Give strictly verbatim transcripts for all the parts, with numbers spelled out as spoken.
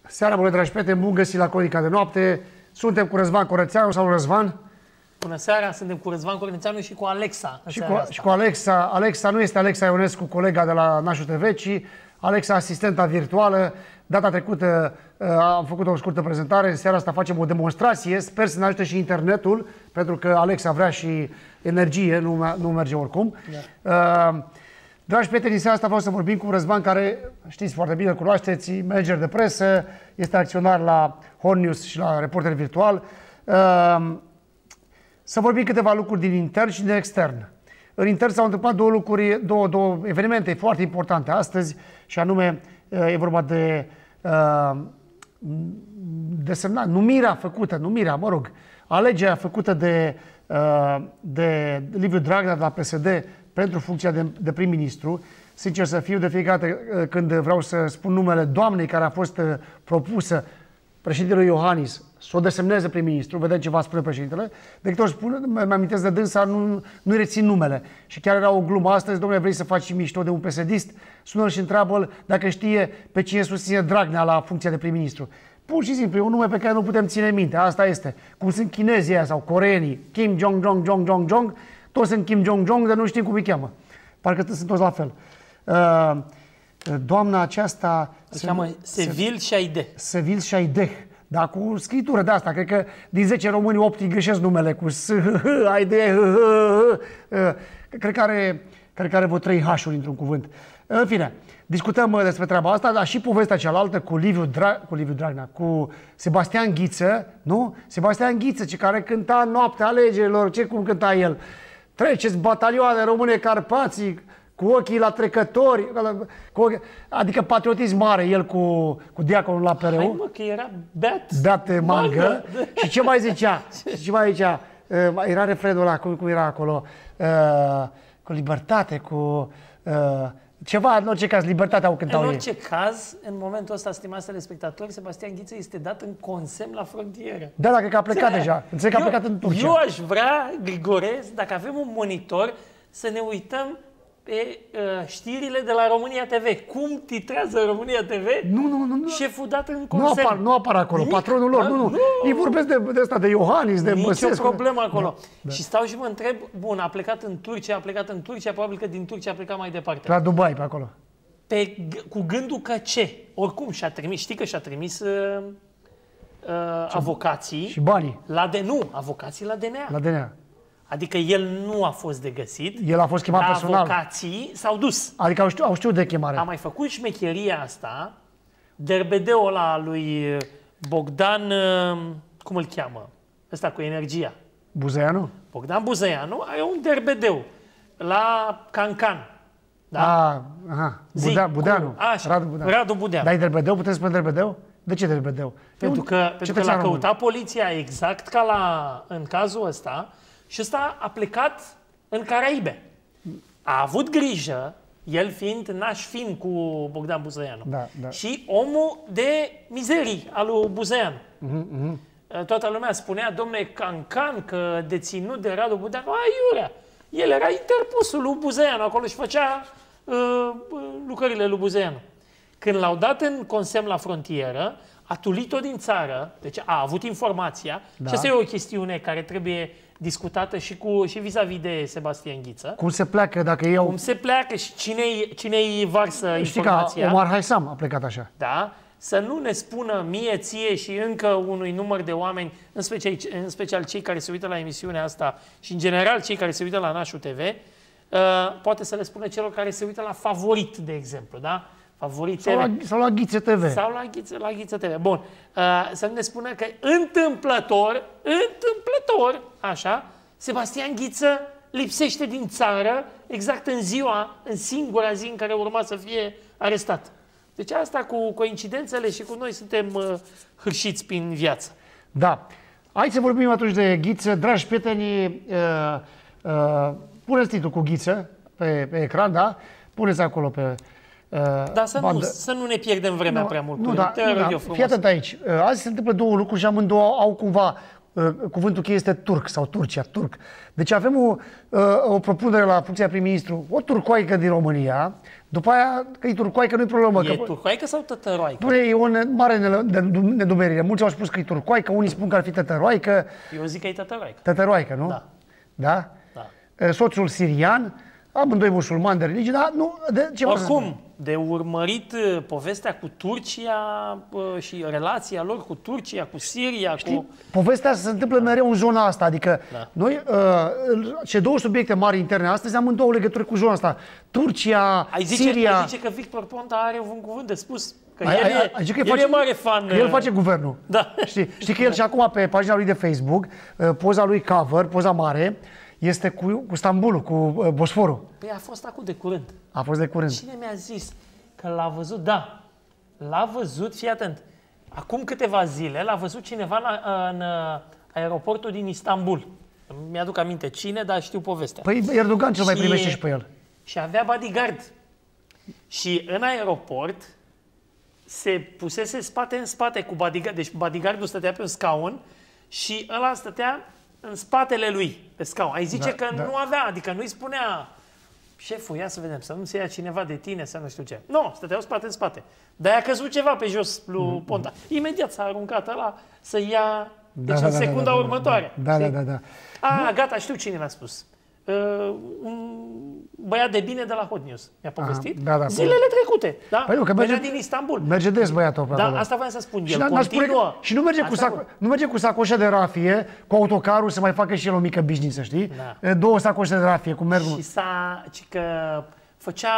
Seara bună, dragi prieteni, bun găsit la Cronica de Noapte. Suntem cu Răzvan Corățeanu sau Răzvan? Bună seara, suntem cu Răzvan Corățeanu și cu Alexa. Și cu, și cu Alexa. Alexa nu este Alexa Ionescu, colega de la Nașu T V, ci Alexa, asistenta virtuală. Data trecută uh, am făcut o scurtă prezentare, în seara asta facem o demonstrație. Sper să ne ajute și internetul, pentru că Alexa vrea și energie, nu, nu merge oricum. Da. Uh, Dragi prieteni, în seara asta vreau să vorbim cu Răzvan, care știți foarte bine, îl cunoașteți, manager de presă, este acționar la Horn News și la Reporter Virtual. Să vorbim câteva lucruri din intern și din extern. În intern s-au întâmplat două lucruri, două, două evenimente foarte importante astăzi, și anume e vorba de desemnat, numirea făcută, numirea, mă rog, alegerea făcută de, de Liviu Dragnea de la P S D pentru funcția de, de prim-ministru. Sincer să fiu, de fiecare dată când vreau să spun numele doamnei care a fost propusă președintelui Iohannis să o desemneze prim-ministru, vedem ce va spune președintele, de câte ori spun, mă amintesc de dânsa, nu, nu-i rețin numele. Și chiar era o glumă astăzi: domnule, vrei să faci mișto de un P S D-ist? Sună-l și întreabă dacă știe pe cine susține Dragnea la funcția de prim-ministru. Pur și simplu, e un nume pe care nu putem ține minte, asta este. Cum sunt chinezii aia sau coreenii, Kim Jong-jong, Jong-jong-jong, toți sunt Kim Jong-jong, dar nu știm cum îi cheamă. Parcă sunt toți la fel. Uh, doamna aceasta se cheamă Sevil Șaideh. Sevil Șaideh. Da, cu scritură de asta. Cred că din zece români opt îi greșesc numele cu S, H, Aide, Cred că are, cred că are vreo trei H-uri într-un cuvânt. În fine, discutăm despre treaba asta, dar și povestea cealaltă cu Liviu, Dra cu Liviu Dragnea, cu Sebastian Ghiță, nu? Sebastian Ghiță, ce care cânta noaptea alegerilor, ce cum cânta el? Treceți batalioane române Carpații, cu ochii la trecători, cu ochi... adică patriotism mare, el cu, cu diaconul la Pereu. Hai mă, că era beat. Beat mangă. Și ce mai zicea? Și ce mai zicea? Era refrenul ăla, cum, cum era acolo? Uh, cu libertate, cu... Uh, ceva, în orice caz, libertatea au cântat ei. În orice caz, în momentul ăsta, stimați telespectatori, Sebastian Ghiță este dat în consemn la frontieră. Da, dacă că a plecat da. deja. Înțeleg că a plecat în Turcia. Eu aș vrea, Grigore, dacă avem un monitor, să ne uităm pe uh, știrile de la România T V. Cum titrează România T V? Nu, nu, nu. nu. Șeful dat în consemn. Nu apar, nu apar acolo, nimic? Patronul lor. Da? Nu, nu. nu. Ei vorbesc de, de asta, de Iohannis, de Băsescu. Nici o problemă acolo. Da, da. Și stau și mă întreb, bun, a plecat în Turcia, a plecat în Turcia, probabil că din Turcia a plecat mai departe. La Dubai, pe acolo. Pe, cu gândul că ce? Oricum și-a trimis, știi că și-a trimis uh, uh, avocații. Și banii. La D N U, avocații la D N A. La D N A. Adică el nu a fost de găsit. El a fost chemat la personal. Avocații s-au dus. Adică au știut, au știut de chemare. A mai făcut șmecheria asta, derbedeul ăla lui Bogdan, cum îl cheamă? Ăsta cu energia. Buzăianu? Bogdan Buzăianu are un derbedeu la Cancan. Da? A, aha. Budea, Budeanu. Așa, Radu Budeanu. Radu Budeanu. Dar e derbedeu? Puteți spune derbedeu? De ce derbedeu? Pentru că, pentru că l-a căutat poliția exact ca la, în cazul ăsta și ăsta a plecat în Caraibe. A avut grijă, el fiind naș fin cu Bogdan Buzăianu. Da, da. Și omul de mizerii al lui Buzăianu. Uh-huh, uh-huh. Toată lumea spunea, domne, Cancan, că deținut de Radu Budeanu, aiurea. El era interpusul lui Buzăianu acolo și făcea uh, lucrările lui Buzăianu. Când l-au dat în consemn la frontieră, a tulit-o din țară, deci a avut informația, da. Și asta e o chestiune care trebuie discutată și cu și vis-a-vis de Sebastian Ghiță. Cum se pleacă dacă ei au... Cum se pleacă și cine-i, cine-i varsă Știi informația. Că Omar Haisam a plecat așa. Da? Să nu ne spună mie, ție și încă unui număr de oameni, în special, în special cei care se uită la emisiunea asta și în general cei care se uită la Nașu T V, uh, poate să le spună celor care se uită la Favorit, de exemplu, da? Favorit sau, la, sau la Ghiță T V. Sau la Ghiță, la Ghiță T V. Bun. Uh, să nu ne spună că întâmplător, întâmplător, așa, Sebastian Ghiță lipsește din țară exact în ziua, în singura zi în care urma să fie arestat. Deci asta cu coincidențele și cu noi suntem uh, hârșiți prin viață. Da. Hai să vorbim atunci de Ghiță. Dragi prieteni, uh, uh, puneți titlul cu Ghiță pe, pe ecran, da? Puneți acolo pe... Uh, Dar să nu, să nu ne pierdem vremea nu, prea mult. Nu, da, nu, da. Fii atent aici. Uh, azi se întâmplă două lucruri și amândouă au cumva cuvântul cheie este turc sau Turcia, turc. Deci avem o, o propunere la funcția prim-ministru, o turcoaică din România, după aia că e turcoaică nu e problemă. E că, turcoaică sau tătăroaică? Bine, e o mare nedumerire. Mulți au spus că e turcoaică, unii spun că ar fi tătăroaică. Eu zic că e tătăroaică. Tătăroaică, nu? Da. Da? Da. Soțul sirian, amândoi musulmani de religie, dar nu... De, ce Oricum, de urmărit povestea cu Turcia și relația lor cu Turcia, cu Siria, Știi, cu... povestea se întâmplă mereu în zona asta, adică da. noi, uh, ce două subiecte mari interne astăzi, am în două legături cu zona asta. Turcia, ai zice, Siria... Ai zice că Victor Ponta are un cuvânt de spus, că ai, el, ai, e, ai, că el face, e mare fan. Că el face guvernul. Da. Știi, știi că el și acum pe pagina lui de Facebook, poza lui cover, poza mare, este cu, cu Stambulul, cu uh, Bosforul. Păi a fost acum de curând. A fost de curând. Cine mi-a zis că l-a văzut? Da, l-a văzut, fii atent. Acum câteva zile l-a văzut cineva în, în aeroportul din Istanbul. Mi-aduc aminte cine, dar știu povestea. Păi Erdogan cel mai primește și pe el. Și avea bodyguard. Și în aeroport se pusese spate în spate cu bodyguard. Deci bodyguardul stătea pe un scaun și ăla stătea în spatele lui, pe scaun. Ai zice da, că da. nu avea, adică nu-i spunea șeful, ia să vedem, să nu se ia cineva de tine, să nu știu ce. Nu, stăteau spate în spate. Dar a căzut ceva pe jos lui Ponta. Imediat s-a aruncat ăla să ia, da, deci da, în da, secunda da, da, următoare. Da, da, da, da. A, gata, știu cine mi-a spus. Uh, un băiat de bine de la Hot News mi-a povestit. Aha, da, da, zilele trecute. Da? Păi nu, că merge, din Istanbul. Merge des băiatul pe Da, acolo. asta voiam să spun. Și, El continuă. Că, și nu merge, cu saco, nu merge cu sacoșa de rafie, cu autocarul, să mai facă și el o mică business, să știi? Da. Două sacoșe de rafie, cu merg. Și s-a, ci că făcea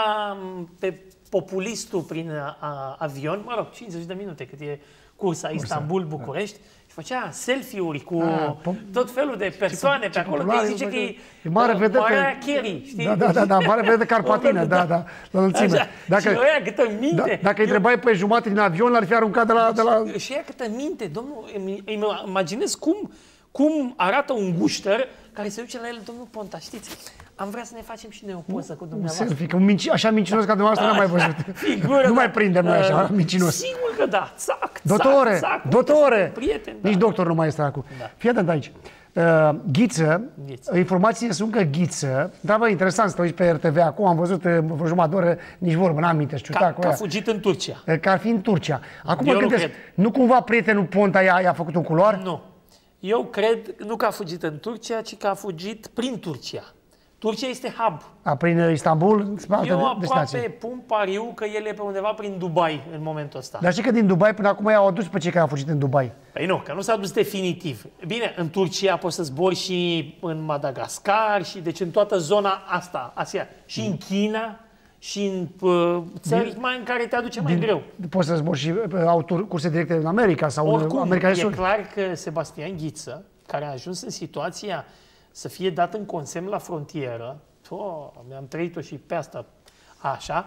pe populistul prin a, avion, mă rog, cincizeci de minute cât e cursa Istanbul-București, da. Și făcea selfie-uri cu a, tot felul de persoane pe acolo, că zice că e mare vedetă. Mariah Carey, știi? Da, da, da, da, mare vedetă carpatină, da, da, la înălțime. Dacă, și ăia câtă minte. Da, dacă îi întrebai pe jumate din avion, l-ar fi aruncat de la... De la... Și ăia câtă minte, domnul, îmi, îmi imaginez cum, cum arată un gușter care se duce la el, domnul Ponta, știți? Am vrea să ne facem și noi o poză cu dumneavoastră. Selfie, că un minci, așa mincinos ca dumneavoastră n-am mai văzut. Figură, nu mai prindem noi așa, mincinos. Sigur că da, țac, Dotore, țac, dotore. Prieten, nici da. doctor nu mai este acum. Da. Fii atent aici. Uh, Ghiță, Ghiță, informațiile sunt că Ghiță, dar bă, interesant să te uiți pe R T V acum, am văzut uh, vreo jumătate de oră, nici vorbă, n-am minte, știu. Ca, că a fugit în Turcia. Uh, că ar fi în Turcia. Acum mă gândesc, nu, nu cumva prietenul Ponta i-a, i-a făcut un culoar? Nu. Eu cred, nu că a fugit în Turcia, ci că a fugit prin Turcia. Turcia este hub. A, prin Istanbul? Eu aproape pun pariu că el e pe undeva prin Dubai în momentul ăsta. Dar știi că din Dubai până acum i-au adus pe cei care au fugit în Dubai. Păi nu, că nu s-a dus definitiv. Bine, în Turcia poți să zbori și în Madagascar, și deci în toată zona asta, Asia. Și mm. în China, și în uh, țări din, mai în care te aduce mai din, greu. Poți să zbori și uh, au curse directe în America sau oricum, în America de Sud. E clar că Sebastian Ghiță, care a ajuns în situația să fie dat în consemn la frontieră, oh, mi-am trăit-o și pe asta, așa,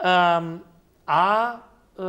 um, a uh,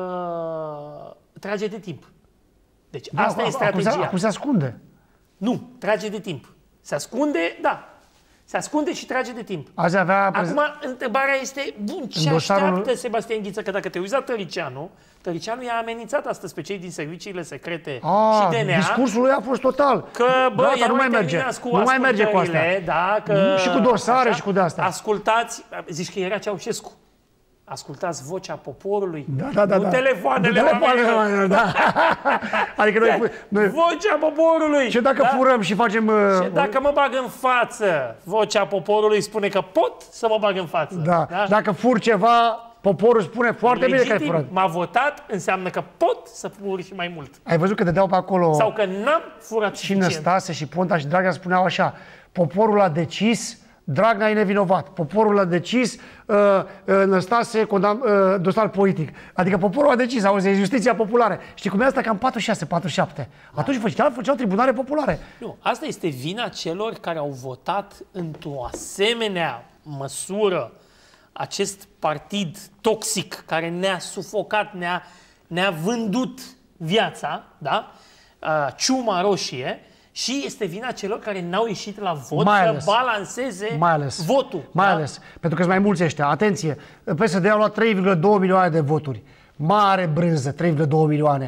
trage de timp. Deci da, asta a, e strategia. Acum se, acum se ascunde. Nu, trage de timp. Se ascunde, da. Se ascunde și trage de timp. Azi avea... Acum, întrebarea este, bun, ce dosarul... așteaptă Sebastian Ghiță? Că dacă te uiți la Tăricianu, Tăricianu i-a amenințat astăzi pe cei din serviciile secrete a, și D N A. Discursul lui a fost total. Că, bă, da, nu mai merge. Cu nu mai merge cu asta. Da, că, și cu dosare așa, și cu de-asta. Ascultați, zici că era Ceaușescu. Ascultați vocea poporului, da, da, da, nu da. telefoanele oamenilor. Da. Adică noi, noi... Vocea poporului. Și dacă da? furăm și facem... Uh... Și dacă mă bag în față, vocea poporului spune că pot să mă bag în față. Da. Da? Dacă fur ceva, poporul spune foarte legitim, bine că ai furat. M-a votat, înseamnă că pot să fur și mai mult. Ai văzut că dădeau pe acolo... Sau că n-am furat și Năstase și Ponta și Dragnea spuneau așa, poporul a decis, Dragnea e nevinovat. Poporul a decis, uh, uh, Năstase condam, uh, dosar politic. Adică poporul a decis, auzi, e justiția populară. Știi cum e asta? Cam patruzeci și șase patruzeci și șapte. Da. Atunci făceau, făceau tribunale populare. Nu, asta este vina celor care au votat într-o asemenea măsură acest partid toxic care ne-a sufocat, ne-a, ne-a vândut viața, da? Uh, ciuma roșie. Și este vina celor care n-au ieșit la vot mai ales, să balanceze mai ales, votul. Mai da? ales, pentru că sunt mai mulți ăștia. Atenție, P S D a luat trei virgulă doi milioane de voturi. Mare brânză, trei virgulă doi milioane.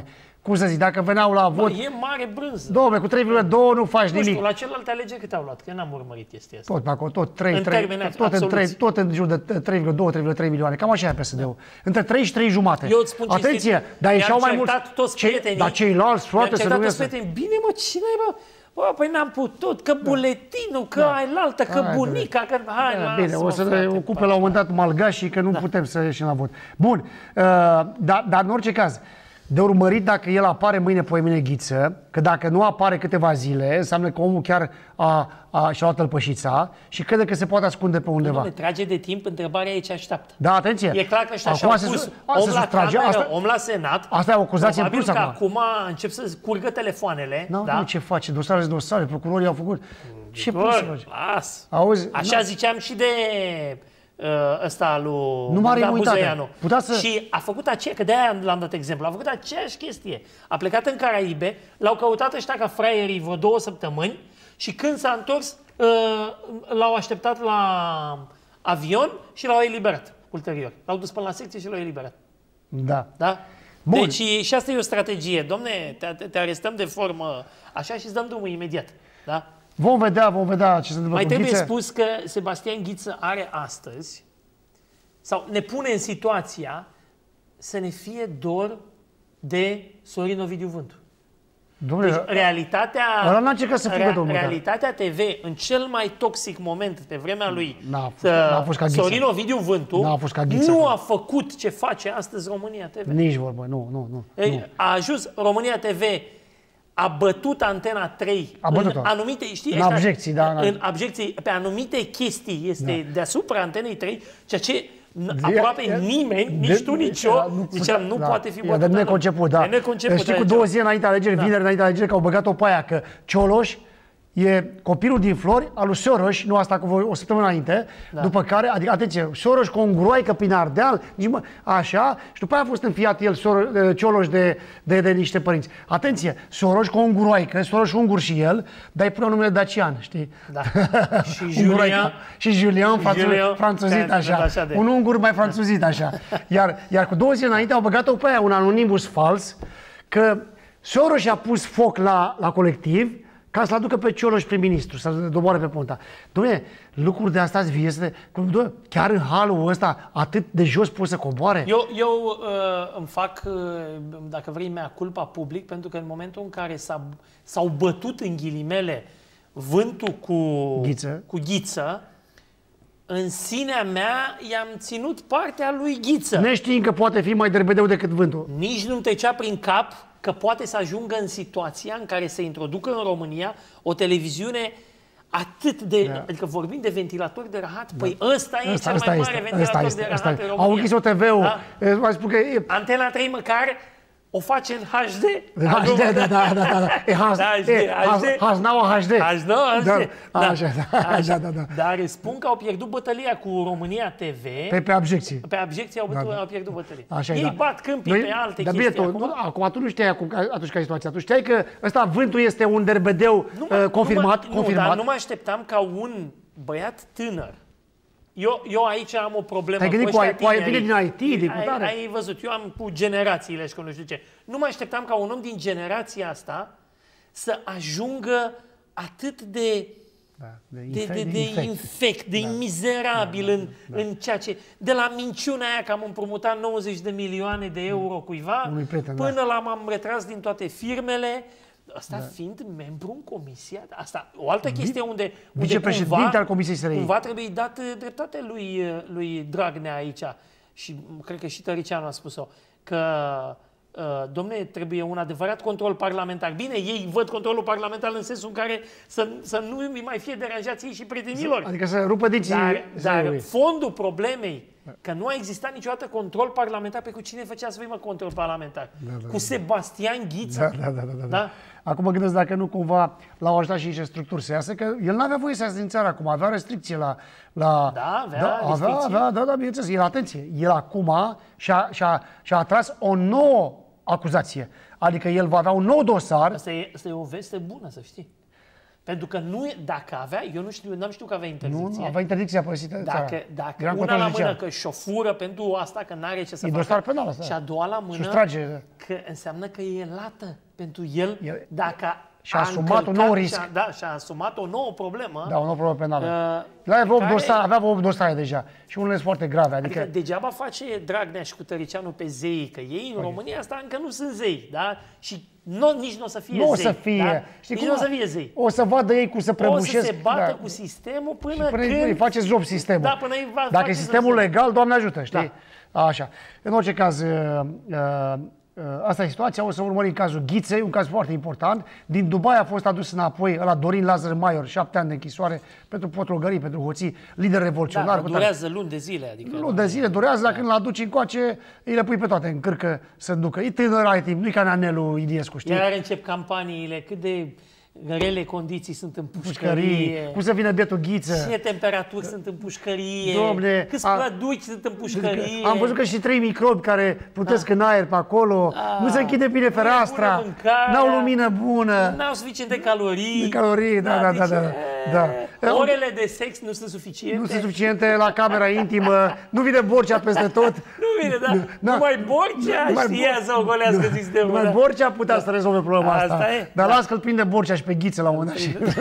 cum să zic, dacă veneau la vot... Bă, e mare brânză. Dom'le, cu trei virgulă doi nu faci nu nimic. Știu, la celelalte alegeri cât au luat? Că n-am urmărit chestia asta. Tot pe acolo, tot trei, în trei, tot, în trei, tot în jur de trei virgulă doi trei virgulă trei milioane. Cam așa e P S D-ul. Între trei și trei jumate. Eu îți spun atenție, dar ieșeau mai mulți... toți prietenii. Dar ceilalți, frate, să nu iasă. Bine, mă, cine bă? Bă, păi n-am putut, că buletinul, că da. ailaltă, că hai, bunica, că... Hai, da, lasă, bine, o să ne ocupe la un moment dat malgașii, că nu da. putem să ieșim la vot. Bun, uh, dar, dar în orice caz, de urmărit dacă el apare mâine, poimine Ghiță, că dacă nu apare câteva zile, înseamnă că omul chiar a, a, și-a luat tălpășița și crede că se poate ascunde pe undeva. Nu, trage de timp, întrebarea e ce așteaptă. Da, atenție. E clar că ăștia și-au pus om la cameră, asta, om la Senat. Asta e o acuzație în plus acum. acum. acum încep să curgă telefoanele. Nu, da? nu, ce face? Dosare de dosare, procurorii au făcut. Ce poți să faci? Las. Auzi? Așa ziceam și de... ăsta lui nu mare Buzăianu. Să... Și a făcut aceea, că de-aia l-am dat exemplu, a făcut aceeași chestie. A plecat în Caraibe, l-au căutat ăștia ca fraierii vreo două săptămâni și când s-a întors, l-au așteptat la avion și l-au eliberat ulterior. L-au dus până la secție și l-au eliberat. Da. Da? Bun. Deci și asta e o strategie. Domne, te, te arestăm de formă așa și îți dăm drumul imediat. Da? Vom vedea, vom vedea ce se întâmplă. Mai cu trebuie Ghiță. spus că Sebastian Ghiță are astăzi, sau ne pune în situația să ne fie dor de Sorin Ovidiu Vântu. Dom'le, deci realitatea, ăla n-a încercat să fugă, domnule. realitatea T V, în cel mai toxic moment de vremea lui, N-a fost, n-a fost ca Ghiță. Sorin Ovidiu Vântu, N-a fost ca Ghiță. nu a făcut ce face astăzi România T V. Nici vorbă, nu, nu, nu. Ei, nu. A ajuns România T V, a bătut Antena trei a bătut în anumite, știi, în abjecții, da, în abjecții, pe anumite chestii, este da. deasupra Antenei trei, ceea ce aproape de, nimeni, de, nici tu, nici eu, nu, ziceam, nu da, poate fi bătut. De neconceput, da. Neconceput, știi, cu două zile înainte alegeri, da. vineri înainte alegeri, că au băgat-o pe aia, că Cioloș e copilul din Flori al lui Soros, nu asta cu voi, o săptămână înainte, da. După care, adică, atenție, Soros cu o îngroaică prin Ardeal, nici mă, așa, și după aia a fost înfiat el, Soros, Cioloș, de, de, de niște părinți. Atenție, Soros cu o îngroaică, Soros ungur și el, dar îi pune numele Dacian, știi? Da. Și Julian. Și Julian, franțuzit așa, așa un ungur mai franțuzit așa. Iar, iar cu două zile înainte au băgat-o pe aia, un anonimus fals, că Soros a pus foc la, la colectiv, ca să-l aducă pe Cioloș prim-ministru, să-l doboare pe Ponta. Dom'le, lucruri de astea este, chiar în halul ăsta atât de jos poți să coboare? Eu, eu uh, îmi fac, uh, dacă vrei, mea culpa public, pentru că în momentul în care s-au bătut în ghilimele Vântu cu Ghiță. cu Ghiță, în sinea mea i-am ținut partea lui Ghiță. Neștiind că poate fi mai derbedeu decât Vântu. Nici nu-mi trecea prin cap că poate să ajungă în situația în care să introducă în România o televiziune atât de... Da. Adică vorbim de ventilator de rahat, da. Păi ăsta e ăsta, cel ăsta mai mare este, ventilator este, de rahat în România. Au închis-o T V-ul. Da? Spun că e... Antena trei măcar o face în H D. H D, da, da, da, da, da. E Haznaua H D. Haznaua H D. Da, așa, da, da, da. Dar spun că au pierdut bătălia cu România T V. Pe, pe abjecții. Pe abjecții au, da, au pierdut bătălia. Așa, ei da. bat câmpii Noi, pe alte dar chestii. Bine, acum. Nu, acum tu nu știai acum, atunci ca situația. Tu știai că ăsta Vântu este un derbedeu nu, uh, confirmat. Nu, confirmat. Nu, dar nu mă așteptam ca un băiat tânăr. Eu, eu aici am o problemă. Te-ai gândit cu, cu ai, vine din I T, din ai, ai, ai văzut, eu am cu generațiile și cu nu știu ce. Nu mă așteptam ca un om din generația asta să ajungă atât de da, de, de, infect, de, de, de infect, infect, de da, mizerabil da, da, în, da. în ceea ce... De la minciuna aia că am împrumutat nouăzeci de milioane de euro cuiva, prieten, până da. la m-am retras din toate firmele, asta da. fiind membru în comisia, asta, o altă chestie unde, unde cumva, al Comisiei S R I. cumva trebuie dat dreptate lui, lui Dragnea aici, și cred că și Tăricianu a spus-o, că uh, domne, trebuie un adevărat control parlamentar. Bine, ei văd controlul parlamentar în sensul în care să, să nu mai fie deranjați ei și prietenilor. Adică să rupă dinții. Dar, dar fondul problemei, că nu a existat niciodată control parlamentar, pe cu cine făcea să fie mă control parlamentar? Da, da, cu da. Sebastian Ghiță. Da, da, da, da, da. Da? Acum mă gândesc dacă nu cumva l-au ajutat și niște structuri să iasă, că el n-avea voie să iasă din țară acum, avea restricție la... la da, avea da, restricții. Avea, da, da, da, bineînțeles. El, atenție, el acum și-a, și-a, și-a atras o nouă acuzație. Adică el va avea un nou dosar. Asta e, asta e o veste bună, să știi. Pentru că nu, dacă avea, eu nu știu, n-am știut că avea interdicție. Nu, avea interdicția părăsită Dacă, dacă una la mână că șofură pentru asta, că n-are ce să e facă. dosar penal asta. Și a doua la mână, Sustrage. că înseamnă că e lată pentru el, el dacă și-a asumat un nou risc. Și-a, da, și-a asumat o nouă problemă. Da, o nouă problemă penală. Uh, avea, care... dosare, avea opt dosare deja și unele sunt foarte grave. Adică... adică degeaba face Dragnea și cu Tăricianu pe zei, că ei în România asta încă nu sunt zei, da? Și nu, nici nu o să fie nu zei. O să fie. Da? Știi nici cum? nu o să fie zei. O să vadă ei cum să prăbușesc. O să se bată da. cu sistemul până, până când... îi face job sistemul. Da, până îi va Dacă e sistemul legal, Doamne ajută, știi? Da. Așa. În orice caz, uh, uh, asta e situația, o să urmărim cazul Ghiței, un caz foarte important. Din Dubai a fost adus înapoi ăla Dorin Lazar Maior, șapte ani de închisoare pentru potrogării, pentru hoții, lider revoluționar. Da, durează luni de zile. Adică luni de zile durează, dar da. când l-aduci încoace, îi le pui pe toate în cârcă să ducă. E tânăr, are timp, nu-i ca Neanelu Iliescu, știi? Iar încep campaniile, cât de rele condiții sunt în pușcărie. pușcărie. Cum să vină bietul Ghiță. Ce temperaturi sunt în pușcărie. Dom'le, câți plăduci sunt în pușcărie. Am văzut că și trei microbi care plutesc în aer pe acolo. A, nu se închide bine fereastra. N-au lumină bună. N-au suficiente calorii. De calorii, da, da, da. da, da. da. Orele de sex nu sunt suficiente. Nu sunt suficiente la camera intimă. Nu vine Borcea peste tot. Nu vine, da. da. Numai Borcea numai știa să ogolească sistemul. Numai Borcea putea da. să rezolve problema asta. asta e. Dar da. las că îl prinde Borcea și pe Ghiță la un moment dat.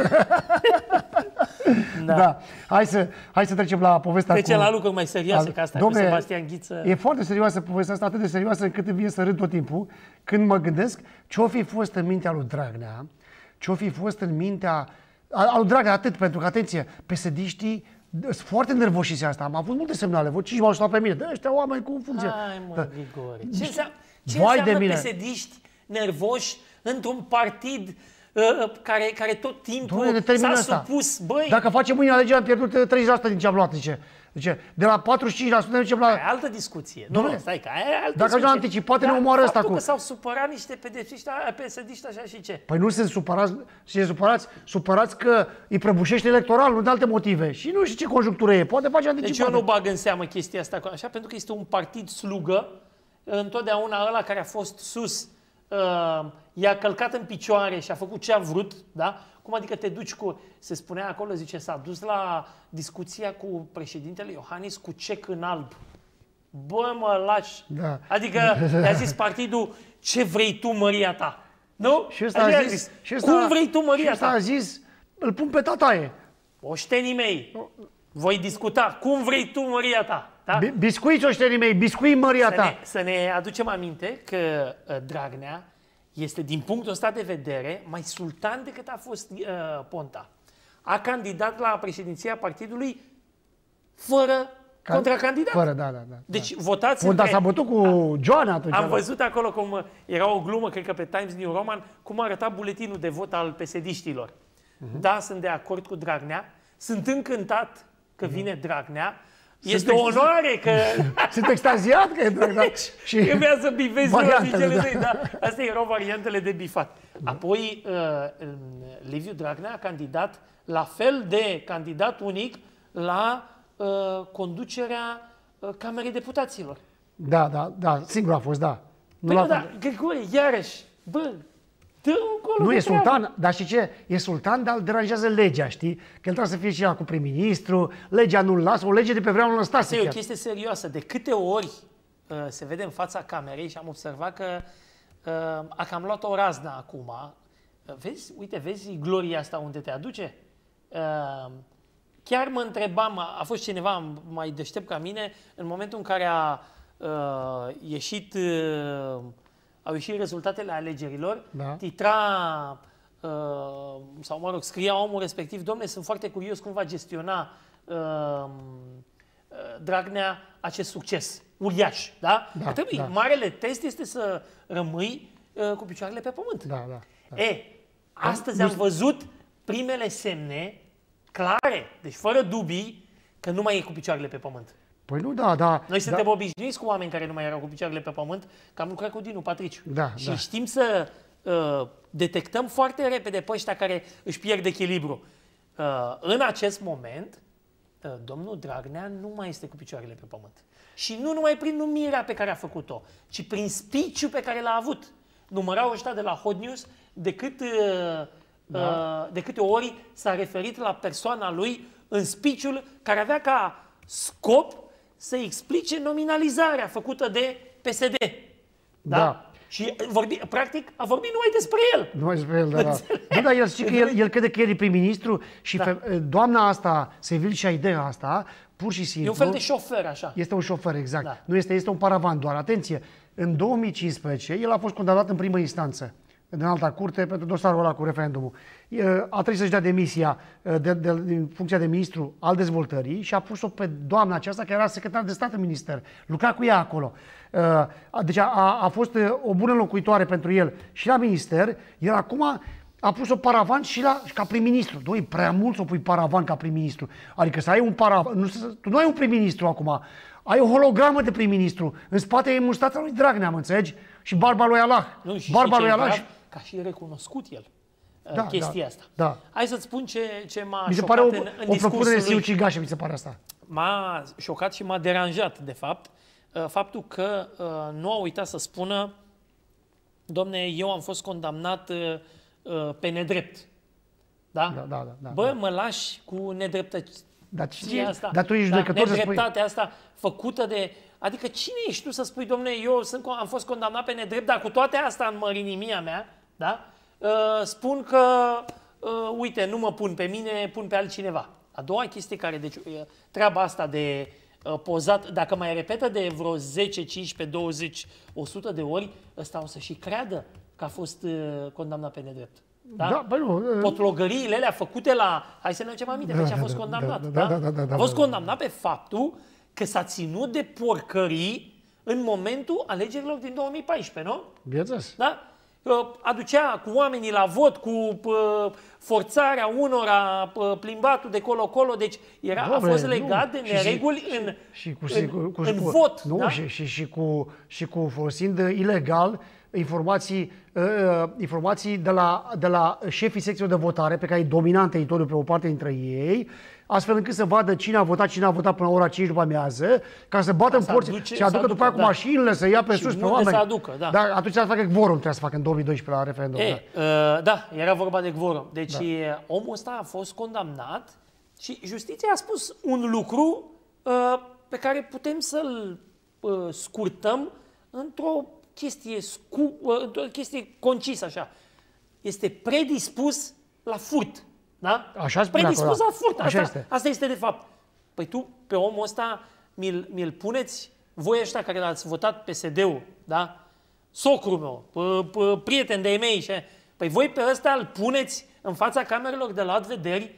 Da. da. Hai să, hai să trecem la povestea Trecem cu... la lucruri mai serioase, ca asta Dom'le, cu Sebastian Ghiță. E foarte serioasă povestea asta, atât de serioasă încât îmi vine să râd tot timpul când mă gândesc ce-o fi fost în mintea lui Dragnea, ce-o fi fost în mintea... A lui Dragnea atât, pentru că, atenție, P S D-știi sunt foarte nervoși asta. Am avut multe semnale, vă cinci m-au sunat pe mine, de ăștia oameni cu funcție. Hai mă, da. Grigore, ce înseamnă, ce Vai înseamnă de mine. P S D-ști nervoși într-un partid uh, care, care tot timpul s-a supus, băi... Dacă facem mâine alegeri, am pierdut treizeci la sută din ce am luat, zice. Zice, de la patruzeci și cinci la sută ne ducem la... Aia altă discuție. Nu, nu, stai, că aia e altă dacă discuție. Dacă anticipat, ne omoară ăsta cu... că s-au supărat niște pedepsiști, P S D-ști așa și ce? Păi nu sunt supărați, și supărați, supărați că îi prăbușește electoral, nu de alte motive. Și nu știu ce conjunctură e, poate face anticipat. Deci eu nu bag în seamă chestia asta așa, pentru că este un partid slugă, întotdeauna ăla care a fost sus, uh, i-a călcat în picioare și a făcut ce a vrut, da? Cum adică te duci cu... Se spunea acolo, zice, s-a dus la discuția cu președintele Iohannis cu cec în alb. Bă, mă lași. Da. Adică i-a zis partidul, ce vrei tu, măria ta? Nu? Și ăsta a zis, zis și ăsta, cum vrei tu, măria și ta? a zis, îl pun pe tataie. Oștenii mei, voi discuta, cum vrei tu, măria ta? Da? Biscuiți, oștenii mei, biscuit, măria să ta. Ne, să ne aducem aminte că uh, Dragnea este, din punctul ăsta de vedere, mai sultan decât a fost uh, Ponta. A candidat la președinția partidului fără Can... contracandidat. Fără, da, da, da. Deci votați... Ponta s-a bătut cu Joana atunci. Am văzut acolo cum era o glumă, cred că pe Times New Roman, cum arăta buletinul de vot al P S D-știlor. Uh-huh. Da, sunt de acord cu Dragnea. Sunt încântat că vine Dragnea. Este o onoare că... Sunt extaziat că e Dragnea. Deci, și trebuia să bifezi cele zei, da. Astea erau variantele de bifat. Apoi, uh, Liviu Dragnea a candidat la fel de candidat unic la uh, conducerea uh, Camerei Deputaților. Da, da, da, singur a fost, da. Nu păi, da, Grigore, iarăși, bă, dă încolo. Nu, e sultan, dar știi ce? E sultan, dar îl deranjează legea, știi? Că el trebuie să fie și ea cu prim-ministru, legea nu-l lasă, o lege de pe vreamul ăsta. Asta e o chestie serioasă. De câte ori uh, se vede în fața camerei și am observat că uh, a cam luat o raznă acum. Uh, vezi, uite, vezi gloria asta unde te aduce? Uh, chiar mă întrebam, a, a fost cineva mai deștept ca mine, în momentul în care a uh, ieșit... Uh, au ieșit rezultatele alegerilor, da. Titra, uh, sau mă rog, scria omul respectiv, domne, sunt foarte curios cum va gestiona uh, uh, Dragnea acest succes uriaș, da? da, trebuie, da. Marele test este să rămâi uh, cu picioarele pe pământ. Da, da, da. E, astăzi am văzut primele semne clare, deci fără dubii, că nu mai e cu picioarele pe pământ. Păi nu, da, da. Noi suntem da. obișnuiți cu oameni care nu mai erau cu picioarele pe pământ, că am lucrat cu Dinu Patriciu. Da, și da. știm să uh, detectăm foarte repede pe ăștia care își pierd echilibru. Uh, în acest moment, uh, domnul Dragnea nu mai este cu picioarele pe pământ. Și nu numai prin numirea pe care a făcut-o, ci prin speech-ul pe care l-a avut. Numărau ăștia de la Hot News decât uh, Da. De câte ori s-a referit la persoana lui în speech-ul care avea ca scop să explice nominalizarea făcută de P S D. Da? Da. Și vorbi, practic a vorbit numai despre el. Numai despre el, da. Da, da, el știe că el, el crede că el e prim-ministru și da. fe, doamna asta, Sevil și ideea asta, pur și simplu... E un fel de șofer, așa. Este un șofer, exact. Da. Nu este, este un paravan doar. Atenție, în două mii cincisprezece el a fost condamnat în primă instanță, în alta curte, pentru dosarul ăla cu referendumul. A trebuit să-și dea demisia de, de, de, din funcția de ministru al dezvoltării și a pus-o pe doamna aceasta, care era secretar de stat în minister. Lucra cu ea acolo. Deci a, a fost o bună locuitoare pentru el și la minister, iar acum a pus-o paravan și la, ca prim-ministru. Doi, prea mult să o pui paravan ca prim-ministru. Adică să ai un paravan... Nu, tu nu ai un prim-ministru acum. Ai o hologramă de prim-ministru. În spate e mustața lui Dragnea, mă înțelegi? Și barba lui Allah. Nu, și barba lui Allah. Grav, ca și recunoscut el da, chestia da, asta. Da. Hai să-ți spun ce, ce m-a mi se șocat pare o, în, în o propunere lui. siucigașă, mi se pare asta. M-a șocat și m-a deranjat, de fapt, faptul că uh, nu a uitat să spună: domne, eu am fost condamnat uh, pe nedrept. Da? Da, da, da, da Bă, da. mă lași cu nedreptăția asta. Dar tu ești da, judecător să spui... Nedreptatea asta făcută de... Adică cine ești tu să spui, domne, eu sunt, am fost condamnat pe nedrept, dar cu toate astea în mărinimia mea, da? Uh, spun că, uh, uite, nu mă pun pe mine, pun pe altcineva. A doua chestie care, deci, treaba asta de uh, pozat, dacă mai repetă de vreo zece, cincisprezece, douăzeci, o sută de ori, ăsta o să și creadă că a fost uh, condamnat pe nedrept. Da? Da, bă, nu, uh... Potlogăriile alea făcute la... Hai să ne ducem aminte, da, pe ce a da, fost da, condamnat. Da, da? Da, da, da, da, a fost da, condamnat pe faptul că s-a ținut de porcării în momentul alegerilor din două mii paisprezece, nu? Bineînțeles. Da? Aducea cu oamenii la vot, cu forțarea unora, plimbatul de colo-colo, deci era, Doamne, a fost legat nu. de nereguli și, în, și cu, în, cu, cu, în cu, vot. Nu, da? și, și, și, cu, și cu folosind ilegal informații, uh, informații de la, de la șefii secțiilor de votare, pe care îi domina teritoriul pe o parte dintre ei, astfel încât să vadă cine a votat, cine a votat până la ora cinci după amiază, ca să bată în porți și aducă după aia cu da. mașinile, să ia pe și sus pe oameni. Să aducă, da. Dar atunci să facă quorum, trebuie să facă în două mii doisprezece la referendum. E, da. Uh, da, era vorba de quorum. Deci da. omul ăsta a fost condamnat și justiția a spus un lucru uh, pe care putem să-l uh, scurtăm într-o chestie, scu, uh, într-o chestie concisă așa. Este predispus la furt. Da? Așa spune predispus acolo. la furt. Așa asta, este. asta este de fapt. Păi tu, pe omul ăsta, mi-l, mi-l puneți, voi ăștia care l-ați votat P S D-ul, da? Socrul meu, p- p- prieten de-ai mei, și... păi voi pe ăsta îl puneți în fața camerelor de luat vederi,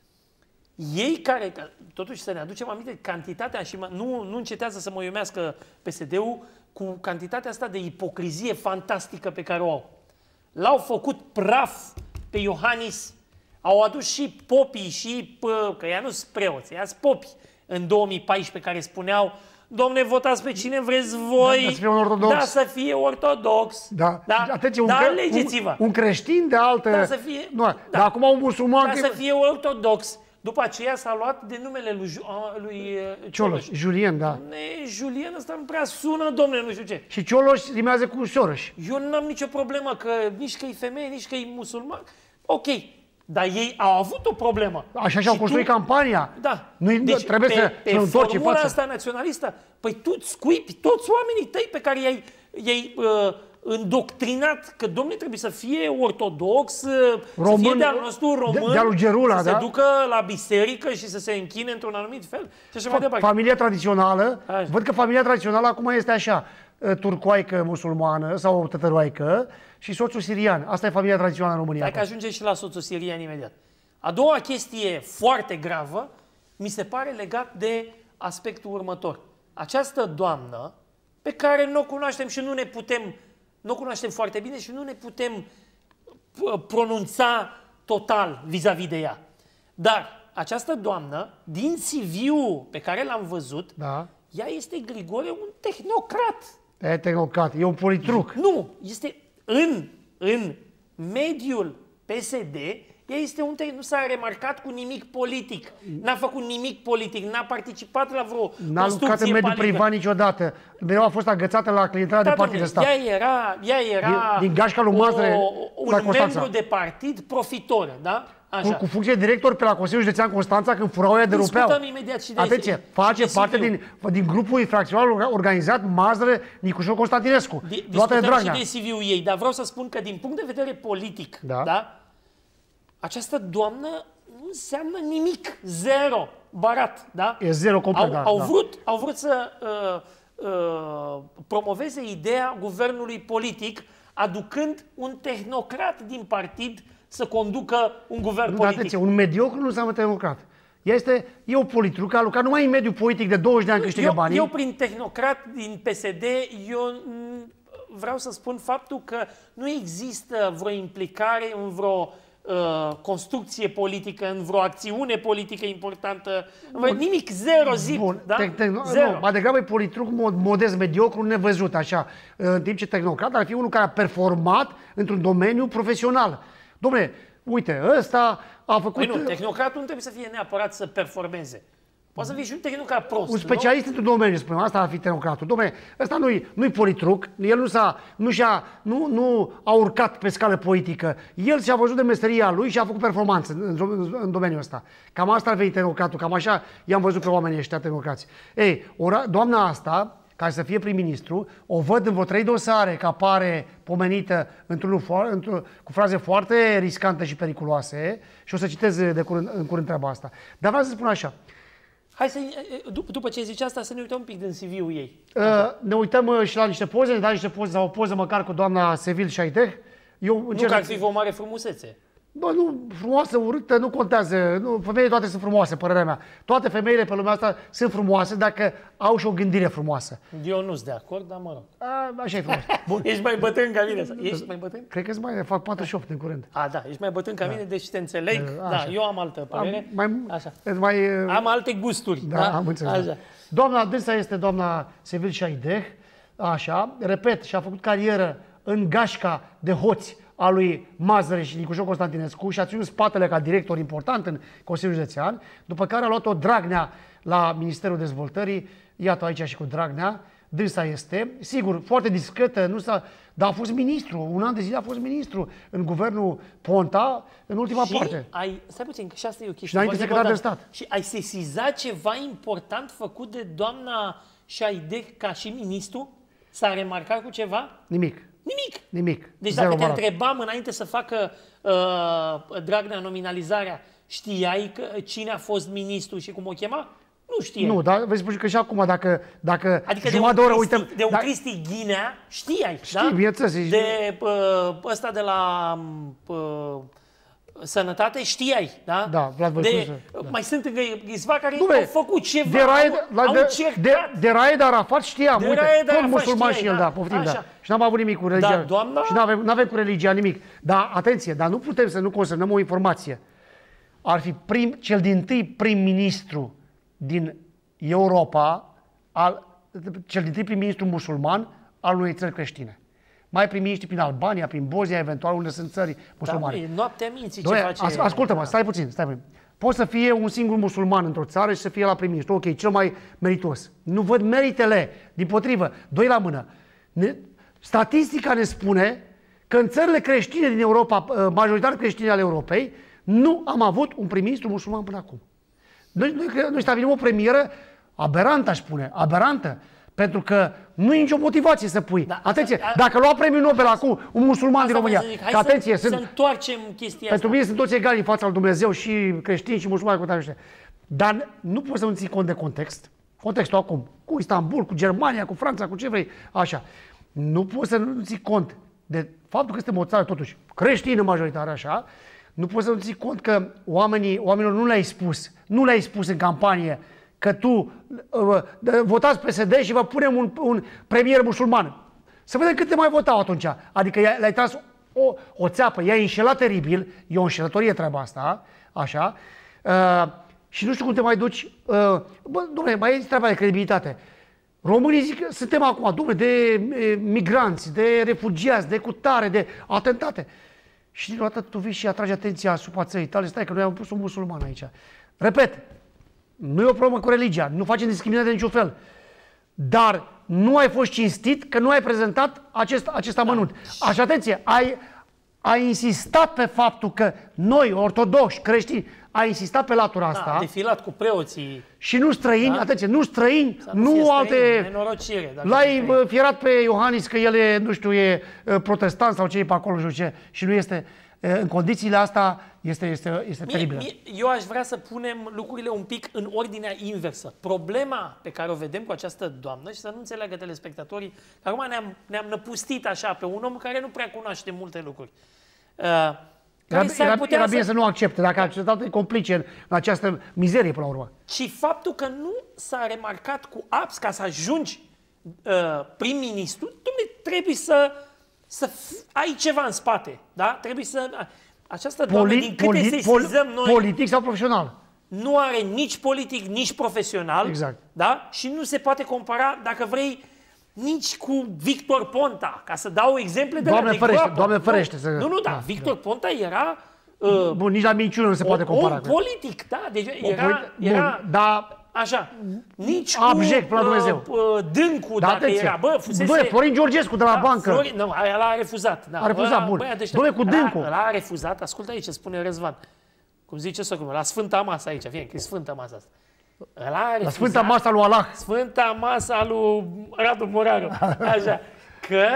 ei care, totuși să ne aducem aminte, cantitatea, și nu, nu încetează să mă iumească P S D-ul cu cantitatea asta de ipocrizie fantastică pe care o au. L-au făcut praf pe Iohannis, au adus și popii și, că ea nu sunt preoți, ea sunt popii, în două mii paisprezece, care spuneau: domne, votați pe cine vreți voi, da, să fie un ortodox. Da, să fie ortodox. Da, da? Atenție, un, da, cre... alegeți-vă. Un, un creștin de altă... Da, să fie... Nu, da. Dar acum un musulman... Da, că... să fie ortodox. După aceea s-a luat de numele lui, lui Cioloș. Julien, da. Ne, Julien ăsta nu prea sună, domne, nu știu ce. Și Cioloș rimează cu Soros. Eu nu am nicio problemă că nici că e femeie, nici că e musulman. Ok. Dar ei au avut o problemă. Așa și-au construit tu... campania. Da. Nu deci, trebuie pe, să, pe să întorci formula față. asta naționalistă, păi tu îți scuipi toți oamenii tăi pe care i-ai, i-ai uh, îndoctrinat că, domne, trebuie să fie ortodox, român, să fie de-al nostru român, de-al lui Gerula, să da? se ducă la biserică și să se închine într-un anumit fel. Și așa mai departe. Familia tradițională, așa. Văd că familia tradițională acum este așa, turcoaică musulmană sau tătăroaică și soțul sirian. Asta e familia tradițională în România. Dacă ajungem și la soțul sirian imediat. A doua chestie foarte gravă mi se pare legat de aspectul următor. Această doamnă, pe care nu o cunoaștem și nu ne putem, nu o cunoaștem foarte bine și nu ne putem pronunța total vis-a-vis de ea. Dar această doamnă, din C V-ul pe care l-am văzut, da. ea este, Grigore, un tehnocrat. E tehnocrat, e un politruc. Nu, este în, în mediul P S D, ea este un tehnocrat, nu s-a remarcat cu nimic politic, n-a făcut nimic politic, n-a participat la vreo N-a lucrat în mediul privat niciodată. Mereu a fost agățată la clientela de partii de stat. Ea era, ea era din, din gașca lui Mazăre, un membru de partid profitor, da? Cu, cu funcție de director pe la Consiliul Județean Constanța când furau aia de rupeau. Discutăm imediat și de Atenție, face de parte din, din grupul infracțional organizat Mazăre Nicușor Constantinescu. De, discutăm și de C V-ul ei, dar vreau să spun că din punct de vedere politic, da. Da, această doamnă nu înseamnă nimic, zero, barat, da? E zero complet, au, da. Au, da. vrut, au vrut să uh, uh, promoveze ideea guvernului politic, aducând un tehnocrat din partid să conducă un guvern nu, politic. Atenție, un mediocru nu înseamnă tehnocrat. Este, e o politruc, a lucrat numai în mediul politic de douăzeci de ani câștigă eu, banii. Eu, prin tehnocrat din P S D, eu vreau să spun faptul că nu există vreo implicare în vreo uh, construcție politică, în vreo acțiune politică importantă. Bun. Nimic, zero, zip. Bun. Da? Te, te, zero. Nu, mai degrabă e politruc modest, mediocru, nevăzut, așa. În timp ce tehnocrat ar fi unul care a performat într-un domeniu profesional. Dom'le, uite, ăsta a făcut... Păi nu, tehnocratul nu trebuie să fie neapărat să performeze. Poate să fie și un tehnocrat prost. Un specialist într-un domeniu, spunem, asta ar fi tehnocratul. Dom'le, ăsta nu-i, nu-i politruc, el nu, s-a, nu, și-a, nu, nu a urcat pe scală politică. El și-a văzut de meseria lui și a făcut performanță în, în, în domeniul ăsta. Cam asta ar fi tehnocratul, cam așa i-am văzut pe oamenii ăștia tehnocrați. Ei, ora, doamna asta, ca să fie prim-ministru, o văd în vreo trei dosare că apare pomenită într-un, într cu fraze foarte riscante și periculoase și o să citez de curând, în curând treaba asta. Dar vreau să spun așa. Hai să, după ce zici asta, să ne uităm un pic din C V-ul ei. Uh, ne uităm și la niște poze, ne dai niște poze sau o poză măcar cu doamna Sevil Șaideh. Eu nu că ar fi o mare frumusețe. Bă, nu, frumoasă, urâtă, nu contează. Nu, femeile toate sunt frumoase, părerea mea. Toate femeile pe lumea asta sunt frumoase dacă au și o gândire frumoasă. Eu nu sunt de acord, dar mă rog. A, așa e frumos. Bun. Ești mai bătrân ca mine. Ești mai bătrân? Cred că mai fac patruzeci și opt în curând. A, da, ești mai bătrân ca da. mine, deci te înțeleg. A, da, eu am altă părere. Am, mai, așa. Mai, am alte gusturi. Da, da? am înțeles. Așa. Doamna dânsa este doamna Sevil Șaideh, așa, repet, și-a făcut carieră în gașca de hoți a lui Mazăre și Nicușor Constantinescu și a ținut spatele ca director important în Consiliul Județean, după care a luat-o Dragnea la Ministerul Dezvoltării, iată aici și cu Dragnea, dânsa este, sigur, foarte discretă, nu s-a, dar a fost ministru, un an de zile a fost ministru în guvernul Ponta, în ultima și parte. Ai, stai puțin, că și asta e o chestie. Și înainte secretar de stat. Și ai sesizat ceva important făcut de doamna Șaideh ca și ministru? S-a remarcat cu ceva? Nimic. Nimic. Nimic. Deci Zero dacă te barat. întrebam înainte să facă uh, Dragnea nominalizarea, știai că, cine a fost ministru și cum o chema? Nu știai. Nu, dar vezi spune că și acum, dacă, dacă adică jumătate de oră Cristi, uităm... De un da, Cristi Ghinea știai, știi, da? bineînțeles. De uh, ăsta de la uh, Sănătate știai, da? Da, Vlad de, da. Mai sunt încă câțiva care Dumne, au făcut ceva, de Raed, au, la, au de, cercat. De, de Raed Arafat știam, de uite, Raed tot Arafat musulman știai, și el, da, da, poftim, așa. da. Și n-am avut nimic cu religia. Da, doamna... Și n-avem, n-avem cu religia nimic. Dar, atenție, dar nu putem să nu consemnăm o informație. Ar fi prim, cel dintâi prim-ministru din Europa, al, cel dintâi prim-ministru musulman al unei țări creștine. Mai prim-ministri prin Albania, prin Bosnia, eventual, unde sunt țări musulmane. Da, noaptea minții ce Doie, face... As, ascultă-mă, stai puțin, stai puțin. Poate să fie un singur musulman într-o țară și să fie la prim-ministru. Ok, cel mai meritos. Nu văd meritele, dimpotrivă, doi la mână. Ne, statistica ne spune că în țările creștine din Europa, majoritar creștine ale Europei, nu am avut un prim-ministru musulman până acum. Noi, noi, noi stabilim o premieră aberantă, aș spune, aberantă. Pentru că nu e nicio motivație să pui. Da, atenție, a, a, dacă lua premiul Nobel acum un musulman din România, că atenție, să, sunt, să întoarcem chestia pentru asta. mine sunt toți egali în fața lui Dumnezeu și creștini și musulmani cu toate. Dar nu poți să nu ții cont de context. Contextul acum, cu Istanbul, cu Germania, cu Franța, cu ce vrei, așa. Nu poți să nu ții cont de faptul că suntem o țară totuși creștină majoritară, așa. Nu poți să nu ții cont că oamenii, oamenilor nu le-ai spus, nu le-ai spus în campanie că tu uh, votați P S D și vă punem un, un premier musulman. Să vedem cât te mai votau atunci. Adică le-ai tras o, o țeapă, i-ai înșelat teribil, e o înșelătorie treaba asta, așa, uh, și nu știu cum te mai duci. Uh, bă, dom'le, mai e treaba de credibilitate. Românii zic că suntem acum, dom'le, de e, migranți, de refugiați, de cutare, de atentate. Și din o dată tu vii și atragi atenția asupra țării tale, stai că noi am pus un musulman aici. Repet, nu e o problemă cu religia, nu facem discriminare de niciun fel. Dar nu ai fost cinstit că nu ai prezentat acest, acest amănunt. Așa, atenție, ai, a insistat pe faptul că noi, ortodoxi, creștini, a insistat pe latura asta. Da, a defilat cu preoții. Și nu străini, da? Atenție, nu străini, nu, nu alte... L-ai fierat pe Iohannis că el e, nu știu, e protestant sau ce e pe acolo, nu știu ce, și nu este... În condițiile astea este, este, este mie, teribilă. Mie, eu aș vrea să punem lucrurile un pic în ordinea inversă. Problema pe care o vedem cu această doamnă, și să nu înțeleagă telespectatorii, că acum ne-am ne năpustit așa pe un om care nu prea cunoaște multe lucruri. Uh, era era, era bine să... să nu accepte, dacă a acceptat e complice în această mizerie până la urmă. Și faptul că nu s-a remarcat cu abs ca să ajungi uh, prim-ministru, dumneavoastră trebuie să... să ai ceva în spate, da? Trebuie să... Această doamnă, Poli, din câte poli, sesizăm noi... Politic sau profesional? Nu are nici politic, nici profesional, exact. Da? Și nu se poate compara, dacă vrei, nici cu Victor Ponta, ca să dau exemple de Doamne la ferește, Doamne ferește. Să... Nu, nu, da, da Victor da. Ponta era... Uh, Bun, nici la minciună nu se poate compara. Un politic, da, deci era... era Bun, da... Așa, nici abject, cu la Dumnezeu. Uh, Dâncu, da, dacă atenție. era, bă, fusese... Băi, Florin Georgescu de la da, bancă. Florin, nu, ăla a refuzat. Da. A refuzat, ăla, bun. Băi, cu Dâncu. Ăla, ăla a refuzat, ascultă aici ce spune Răzvan. Cum zice socrul, la Sfânta Masă aici, fie că e Sfânta Masă asta. Ăla a refuzat, la Sfânta Masă lui Allah. Sfânta Masă lui Radu Moraru. Așa, că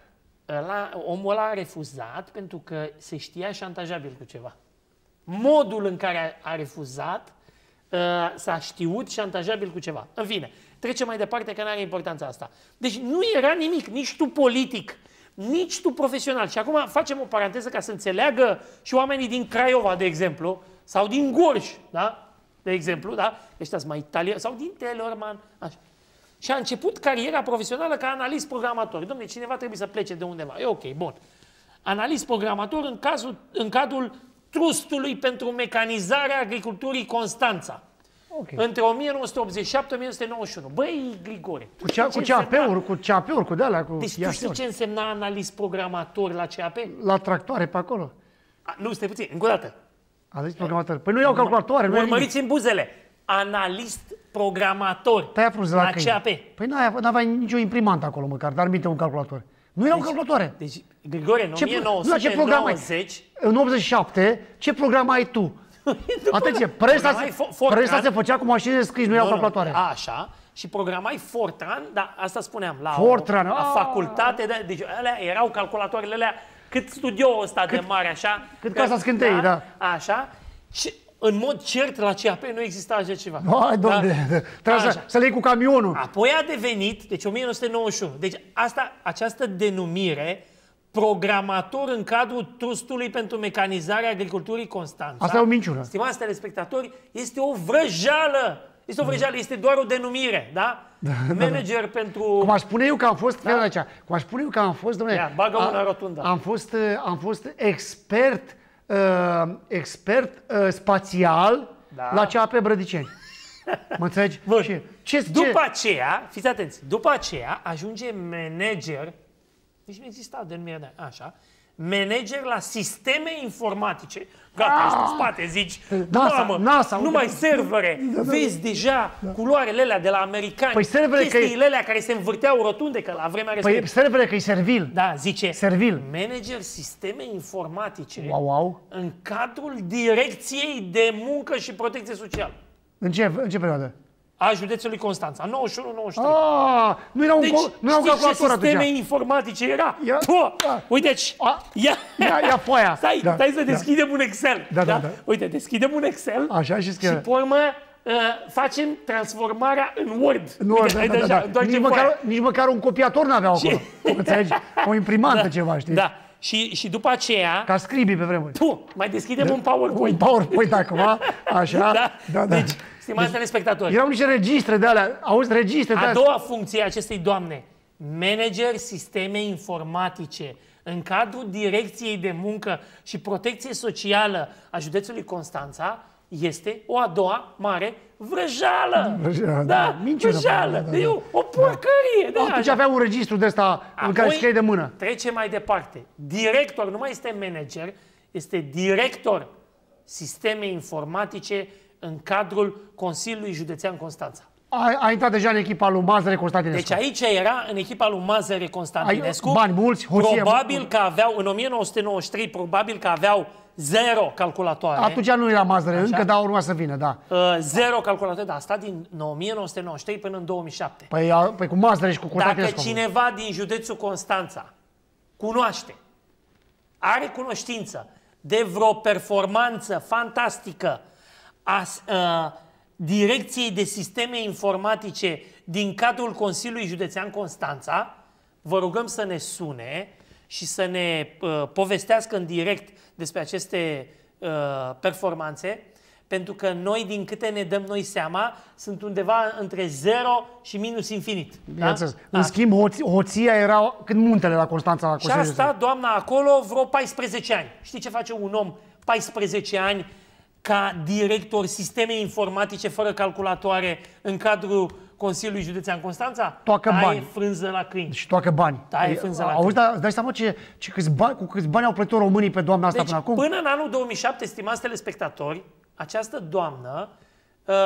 ăla, omul ăla a refuzat pentru că se știa șantajabil cu ceva. Modul în care a refuzat Uh, s-a știut șantajabil cu ceva. În fine, trecem mai departe că nu are importanța asta. Deci nu era nimic, nici tu politic, nici tu profesional. Și acum facem o paranteză ca să înțeleagă și oamenii din Craiova, de exemplu, sau din Gorj, da? De exemplu, da? Ăștia sunt mai italieni, sau din Telorman, așa. Și a început cariera profesională ca analist programator. Dom'le, cineva trebuie să plece de undeva. E ok, bun. Analist programator în, cazul, în cadrul Trustului pentru Mecanizarea Agriculturii Constanța. Okay. Între o mie nouă sute optzeci și șapte - o mie nouă sute nouăzeci și unu. Băi, Grigore. Cu, cea, cu C A P-uri, cu C A P-uri, cu de-alea, cu deci tu știi ce însemna analist programator la C A P? La tractoare pe acolo. A, nu, stai puțin, încă o dată. Analist programator. Păi nu iau calculatoare. Urmăriți în buzele. Analist programator la C A P. Păi n-aveai nicio imprimantă acolo măcar, dar minte un calculator. Nu erau deci, calculatoare. Deci, Grigore, în o mie nouă sute nouăzeci... În optzeci și șapte, ce program ai tu? Atenție, presa, se, presa se făcea cu mașini de scris, nu erau calculatoare. Așa, și programai Fortran, dar asta spuneam, la Fortran, o la facultate, de, deci alea erau calculatoarele alea, cât studioul ăsta cât, de mare, așa. Cât Casa Scânteii, da, da. Așa, și în mod cert la C A P nu exista așa ceva. Hai, dom'le, da? Trebuie să, să le iei cu camionul. Apoi a devenit, deci o mie nouă sute nouăzeci și unu, deci asta, această denumire, programator în cadrul Trustului pentru Mecanizarea Agriculturii Constanța. Asta e o minciună. Stimați telespectatori, este o vrăjeală. Este o vrăjeală, este doar o denumire, da? da Manager da, da. pentru... Cum aș spune eu că am fost, da? Aici, cum aș spune eu că am fost, dom'le, Ia, bagă una rotundă. Am fost, am fost expert, uh, expert uh, spațial da. la C A P Brădiceni. Mă înțelegi? Ce, ce, după aceea, fiți atenți, după aceea ajunge manager. Nici nu exista denumirea de așa. Manager la sisteme informatice. Gata, ești în spate, zici, NASA, mamă, NASA, numai servere. Da, da, vezi deja da. culoarele alea de la americani. Păi chestiile alea care se învârteau rotunde, că la vremea respectivă. Păi servere că e servil. Da, zice, servil. Manager sisteme informatice wow, wow. în cadrul Direcției de Muncă și Protecție Socială. În ce, în ce perioadă? A județului Constanța, nouăzeci și unu nouăzeci și trei. Ah, nu era un, deci, nu era un calculator atunci. Sisteme informatice era? Ia, da. Uite, a, ia, ia, ia foaia. Stai, da, stai să da. deschidem un Excel. Da, da, da. Da. Uite, deschidem un Excel. Așa și Și pe urmă uh, facem transformarea în Word. În Word, da, da, da, da. Nici, măcar, nici măcar un copiator n-aveau acolo. Înțelegi? O imprimantă da, ceva, știi? Da. Și, și după aceea... Ca scribii pe vremuri. Tu, mai deschidem da. un PowerPoint. Un PowerPoint acum, așa. Da, da, da. Deci, stimați telespectatori. Erau niște registre de alea, auzi, registre de alea. alea. A doua funcție a acestei doamne, manager sisteme informatice în cadrul Direcției de Muncă și Protecție Socială a județului Constanța, este o a doua mare vrăjeală. Vrăjeală, da, minciună. Vrăjeală. Da, da, da. E o, o porcărie. Da. Atunci avea un registru de ăsta în care scrie de mână. Trece mai departe. Director, nu mai este manager, este director sisteme informatice în cadrul Consiliului Județean Constanța. A, a intrat deja în echipa lui Mazăre Constantinescu. Deci aici era în echipa lui Mazăre Constantinescu. Ai, bani mulți, hoție, probabil că aveau, în o mie nouă sute nouăzeci și trei, probabil că aveau zero calculatoare. Atunci nu era Mazăre încă, dar urma să vină, da. Uh, zero calculatoare, dar asta din o mie nouă sute nouăzeci și trei până în două mii șapte. Păi, a, păi cu Mazăre și cu Constantinescu. Dacă cineva din județul Constanța cunoaște, are cunoștință de vreo performanță fantastică a uh, Direcției de Sisteme Informatice din cadrul Consiliului Județean Constanța, vă rugăm să ne sune și să ne uh, povestească în direct despre aceste uh, performanțe, pentru că noi, din câte ne dăm noi seama, sunt undeva între zero și minus infinit. Da? În schimb, hoț hoția era când muntele la Constanța. La și a stat doamna acolo vreo paisprezece ani. Știi ce face un om paisprezece ani ca director sisteme informatice fără calculatoare în cadrul Consiliului Județean Constanța? Toacă Taie bani. frânză la câini. Și toacă bani. Taie frânză la câini. Auzi, dar dai seama ce, ce câți bani, cu câți bani au plătit românii pe doamna asta deci, până acum? Până în anul două mii șapte, stimați telespectatori, această doamnă uh,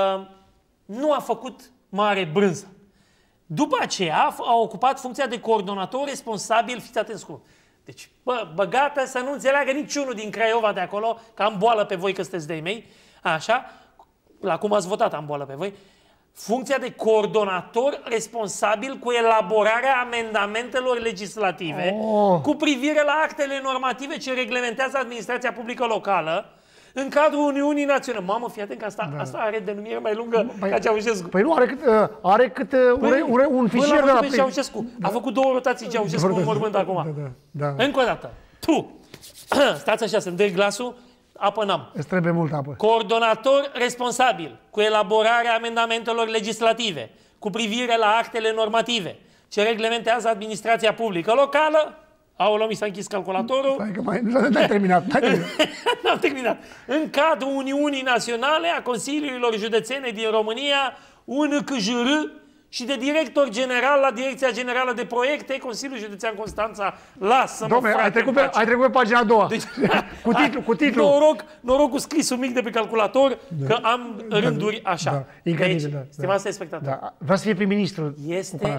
nu a făcut mare brânză. După aceea a ocupat funcția de coordonator responsabil, fiți atenți cum. Deci, bă, băgată să nu înțeleagă niciunul din Craiova de acolo, că am boală pe voi că sunteți de-ai mei, așa, la cum ați votat am boală pe voi, funcția de coordonator responsabil cu elaborarea amendamentelor legislative oh. cu privire la actele normative ce reglementează administrația publică locală în cadrul Uniunii Naționale. Mamă, fii atent că asta, da. asta are denumire mai lungă păi, ca Ceaușescu. Păi nu, are cât, uh, are cât uh, păi, un, un fișier de la... Ceaușescu. Da. A făcut două rotații Ceaușescu în mormânt acum. Da, da, da. Încă o dată. Tu, stați așa, să-mi dai glasul, apă n-am. Îți trebuie multă apă. Coordonator responsabil cu elaborarea amendamentelor legislative cu privire la actele normative ce reglementează administrația publică locală. Aoleu, mi s-a închis calculatorul. Stai că mai n-ai terminat. N-am terminat. În cadrul Uniunii Naționale a Consiliilor Județene din România, U N C J R și de director general la Direcția Generală de Proiecte, Consiliul Județean Constanța. Lasă-mă, Dom'le, ai trecut pe, ai trecut pe pagina a doua. Deci, cu titlu, cu titlu. Noroc, noroc cu scrisul mic de pe calculator, da. Că am rânduri așa. Da. Incredibil, deci, da. stimați da. spectatori. Da. Vreau să fie prim-ministru. Este,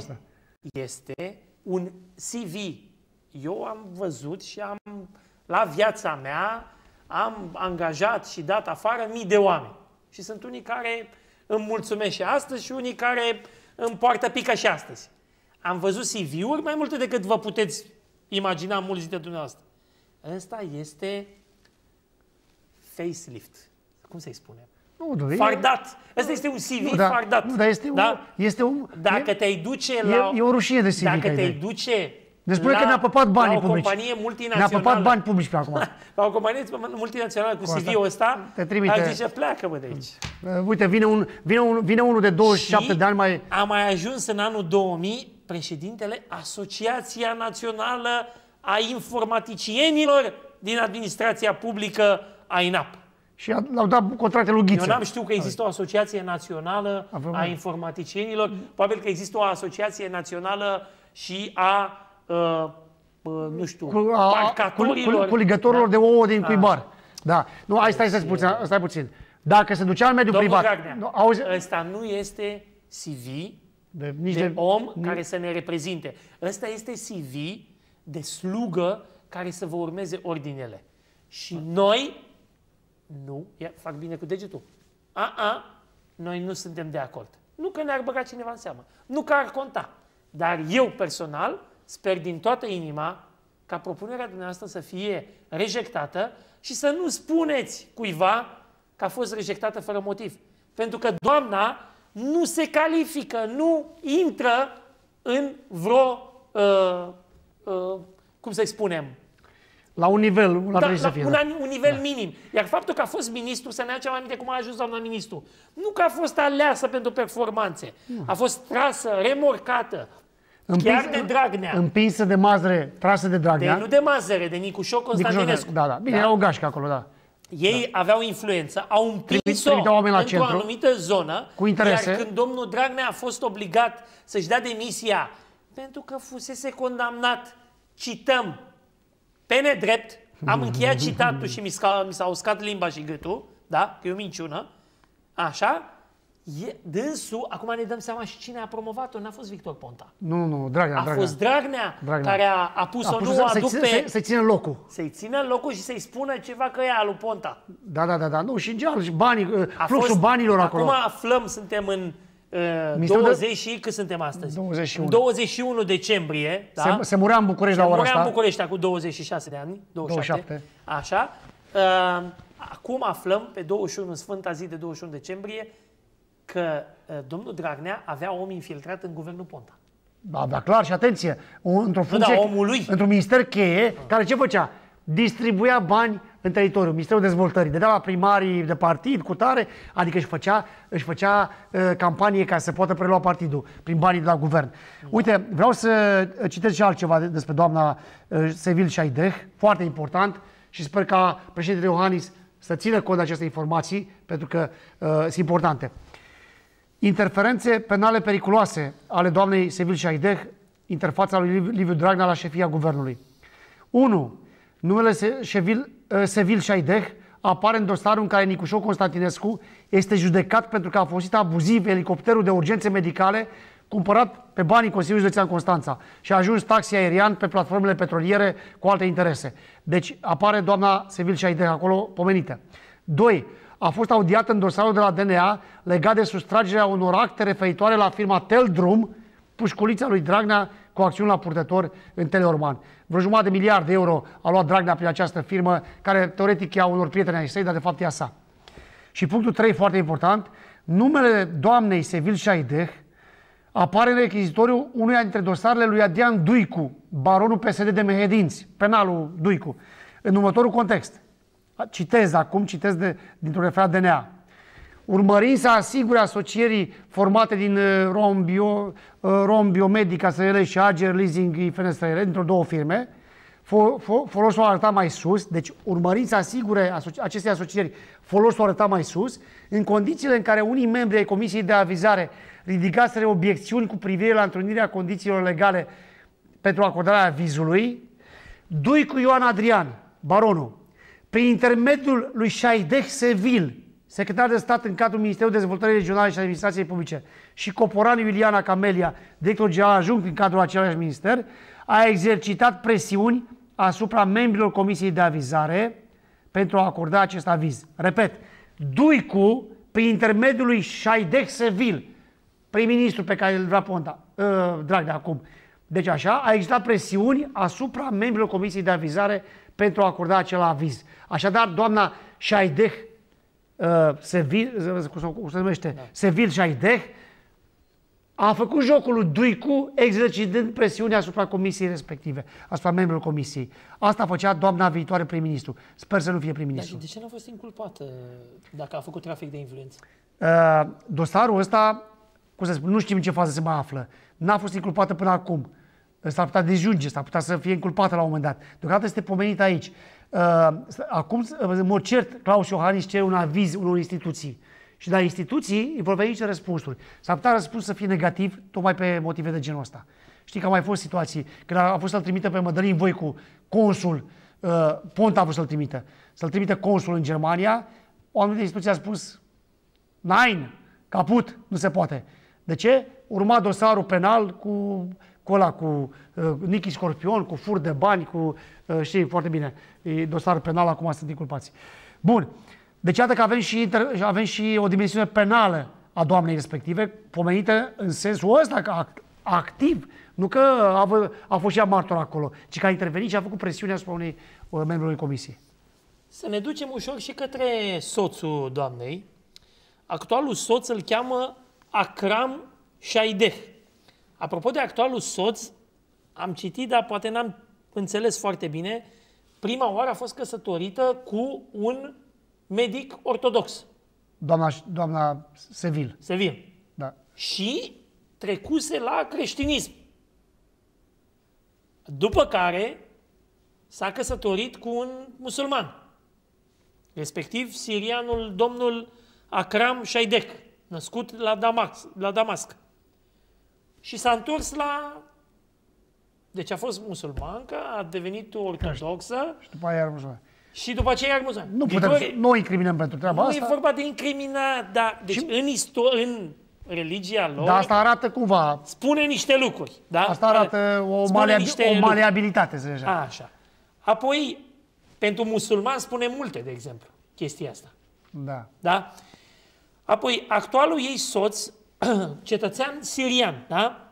este un C V. Eu am văzut și am, la viața mea, am angajat și dat afară mii de oameni. Și sunt unii care îmi mulțumesc și astăzi și unii care îmi poartă pică și astăzi. Am văzut C V-uri mai multe decât vă puteți imagina mulți dintre dumneavoastră. Ăsta este facelift. Cum să-i spunem? Nu, nu, fardat. Ăsta este un C V nu, da, fardat. Nu, dar este, da? un, este un... Dacă te-ai duce la... E, e o rușine de C V. Dacă te-ai duce... Ne spune că ne-a păpat banii publici. publici. La o companie multinațională. Ne-a păpat bani publici pe acum. La o companie multinațională cu, cu C V-ul ăsta, te trimite. aș zice, pleacă mă de aici. Uite, vine, un, vine, un, vine unul de douăzeci și șapte și de ani mai... a mai ajuns în anul două mii președintele Asociația Națională a Informaticienilor din Administrația Publică a I N A P. Și l-au dat contracte lui Ghiță. Eu n-am știut că există o Asociație Națională Avem a Informaticienilor. Probabil că există o Asociație Națională și a... Uh, uh, nu știu, cu, a, parcatorilor. Cu, cu ligătorilor da? de ouă din cuibar. Da. Nu, hai, stai, stai, puțin, stai puțin. Dacă se ducea în mediul Domnul privat... Dragnea, nu, auzi... ăsta nu este C V de, nici de, de om nici... care să ne reprezinte. Ăsta este C V de slugă care să vă urmeze ordinele. Și a. noi, nu, ia, fac bine cu degetul, a, a, noi nu suntem de acord. Nu că ne-ar băga cineva în seamă, nu că ar conta. Dar eu personal sper din toată inima ca propunerea dumneavoastră să fie rejectată și să nu spuneți cuiva că a fost rejectată fără motiv. Pentru că doamna nu se califică, nu intră în vreo, uh, uh, cum să-i spunem, la un nivel, la da, la să fie, un, da. un nivel da. minim. Iar faptul că a fost ministru, să ne aducem aminte cum a ajuns doamna ministru, nu că a fost aleasă pentru performanțe, nu. A fost trasă, remorcată, Împins, chiar de Dragnea. Împinsă de Mazăre, trasă de Dragnea. De, nu de Mazăre, de Nicușor Constantinescu. Da, da. Bine, da? era o gașcă acolo, da. Ei da. aveau influență, au împins-o într-o anumită zonă, cu interese. Iar când domnul Dragnea a fost obligat să-și dea demisia pentru că fusese condamnat, cităm, pe nedrept, am încheiat citatul și mi s-a uscat limba și gâtul, da? Că e o minciună, așa, E, dânsul, acum ne dăm seama și cine a promovat-o, n-a fost Victor Ponta. Nu, nu, Dragnea. A Dragnea. fost Dragnea, Dragnea. care a, a pus-o, a pus nu, a să, duc să, pe... să, să țină locul. Să-i țină locul și să-i spună ceva că e a lui Ponta. Da, da, da, da. Nu, și în general, și banii, A fluxul fost, banilor acolo. Acum aflăm, suntem în uh, douăzeci și... Cât suntem astăzi? douăzeci și unu. douăzeci și unu decembrie. Da? Se, se murea în București se la ora asta. Se murea în București cu douăzeci și șase de ani. douăzeci și șapte. douăzeci și șapte. Așa. Uh, acum aflăm, pe douăzeci și unu, Sfânta zi de douăzeci și unu decembrie, că uh, domnul Dragnea avea om infiltrat în guvernul Ponta. Da, da, clar, și atenție, într-o funcție, da, omul lui. într-un minister cheie, ah. care ce făcea? Distribuia bani în teritoriu, Ministerul Dezvoltării, dădea la primarii de partid, cu tare, adică își făcea, își făcea uh, campanie ca să poată prelua partidul prin banii de la guvern. Da. Uite, vreau să citesc și altceva despre doamna uh, Sevil Șaideh, foarte important, și sper ca președintele Iohannis să țină cont de aceste informații, pentru că uh, sunt importante. Interferențe penale periculoase ale doamnei Sevil Șaideh, interfața lui Liviu Dragnea la șefia guvernului. unu. Numele Sevil, Sevil Șaideh apare în dosarul în care Nicușor Constantinescu este judecat pentru că a folosit abuziv elicopterul de urgențe medicale cumpărat pe banii Consiliului Județean Constanța și a ajuns taxi aerian pe platformele petroliere cu alte interese. Deci apare doamna Sevil Șaideh acolo pomenită. doi. A fost audiată în dosarul de la D N A legat de sustragerea unor acte referitoare la firma Teldrum, pușculița lui Dragnea cu acțiuni la purtător în Teleorman. Vreo jumătate de miliard de euro a luat Dragnea prin această firmă, care teoretic e a unor prieteni ai săi, dar de fapt e a sa. Și punctul trei, foarte important, numele doamnei Sevil Șaideh apare în rechizitoriu unuia dintre dosarele lui Adrian Duicu, baronul P S D de Mehedinți, penalul Duicu, în următorul context. Citez acum, citez de, dintr-un referat D N A. Urmărind să asigure asocierii formate din Rombio, Rombiomedica S R L și Ager Leasing I F N S R L, dintr-o două firme, folosul arăta mai sus, deci urmărind să asigure asoci aceste asocieri folosul arăta mai sus, în condițiile în care unii membri ai Comisiei de Avizare ridicaseră obiecțiuni cu privire la întrunirea condițiilor legale pentru acordarea avizului, Duicu Ioan Adrian, baronul, prin intermediul lui Șaideh Sevil, secretar de stat în cadrul Ministerului Dezvoltării Regionale și Administrației Publice, și Coporanu Iuliana Camelia, director general adjunct în cadrul același minister, a exercitat presiuni asupra membrilor Comisiei de Avizare pentru a acorda acest aviz. Repet, Duicu, prin intermediul lui Șaideh Sevil, prim-ministru pe care îl vrea Ponta, uh, Dragnea acum, deci așa, a exercitat presiuni asupra membrilor Comisiei de Avizare pentru a acorda acel aviz. Așadar, doamna Șaideh uh, Sevil, cum se numește, da. Sevil Șaideh, a făcut jocul lui Duicu exercitând presiune asupra comisiei respective, asupra membrilor comisiei. Asta făcea doamna viitoare prim-ministru. Sper să nu fie prim-ministru. Dar de ce n-a fost inculpată dacă a făcut trafic de influență? Uh, dosarul ăsta, cum să spun, nu știm în ce fază se mai află. N-a fost inculpată până acum. S-ar putea dejunge, s-ar putea să fie inculpată la un moment dat. Deocamdată este pomenită aici. Uh, acum, în mod cert, Claus Iohannis cere un aviz unor instituții. Și de la instituții îi vor veni niște răspunsuri. S-ar putea răspuns să fie negativ, tocmai pe motive de genul ăsta. Știi că au mai fost situații când a fost să-l trimită pe Mădălin Voicu, consul, uh, Ponta a vrut să-l trimită, să-l trimită consul în Germania, o anumită instituție a spus, nein, caput, nu se poate. De ce? Urma dosarul penal cu, cu ăla, cu uh, Nichi Scorpion, cu fur de bani, cu, uh, știi foarte bine, e dosarul penal, acum sunt inculpați. Bun. Deci iată că avem și, avem și o dimensiune penală a doamnei respective, pomenită în sensul ăsta, activ. Nu că a, a fost și ea martor acolo, ci că a intervenit și a făcut presiune asupra unei membrului comisiei. Să ne ducem ușor și către soțul doamnei. Actualul soț îl cheamă Akram Șaideh. Apropo de actualul soț, am citit, dar poate n-am înțeles foarte bine, prima oară a fost căsătorită cu un medic ortodox. Doamna, doamna Sevil. Sevil. Da. Și trecuse la creștinism. După care s-a căsătorit cu un musulman. Respectiv sirianul domnul Akram Șaideh, născut la Damasc. La Damasc. Și s-a întors la... Deci a fost musulmancă, a devenit ortodoxă. Și după aia era musulman. Și după aceea iar musulmani. Nu putem, Grigore, nu incriminăm pentru treaba nu asta. Nu e vorba de incriminat, dar deci și... în, isto- în religia lor... Dar asta arată cumva... Spune niște lucruri. Da? Asta arată o, malea- o maleabilitate, să zic așa. Așa. Apoi, pentru musulmani spune multe, de exemplu, chestia asta. Da. Da? Apoi, actualul ei soț, cetățean sirian, da?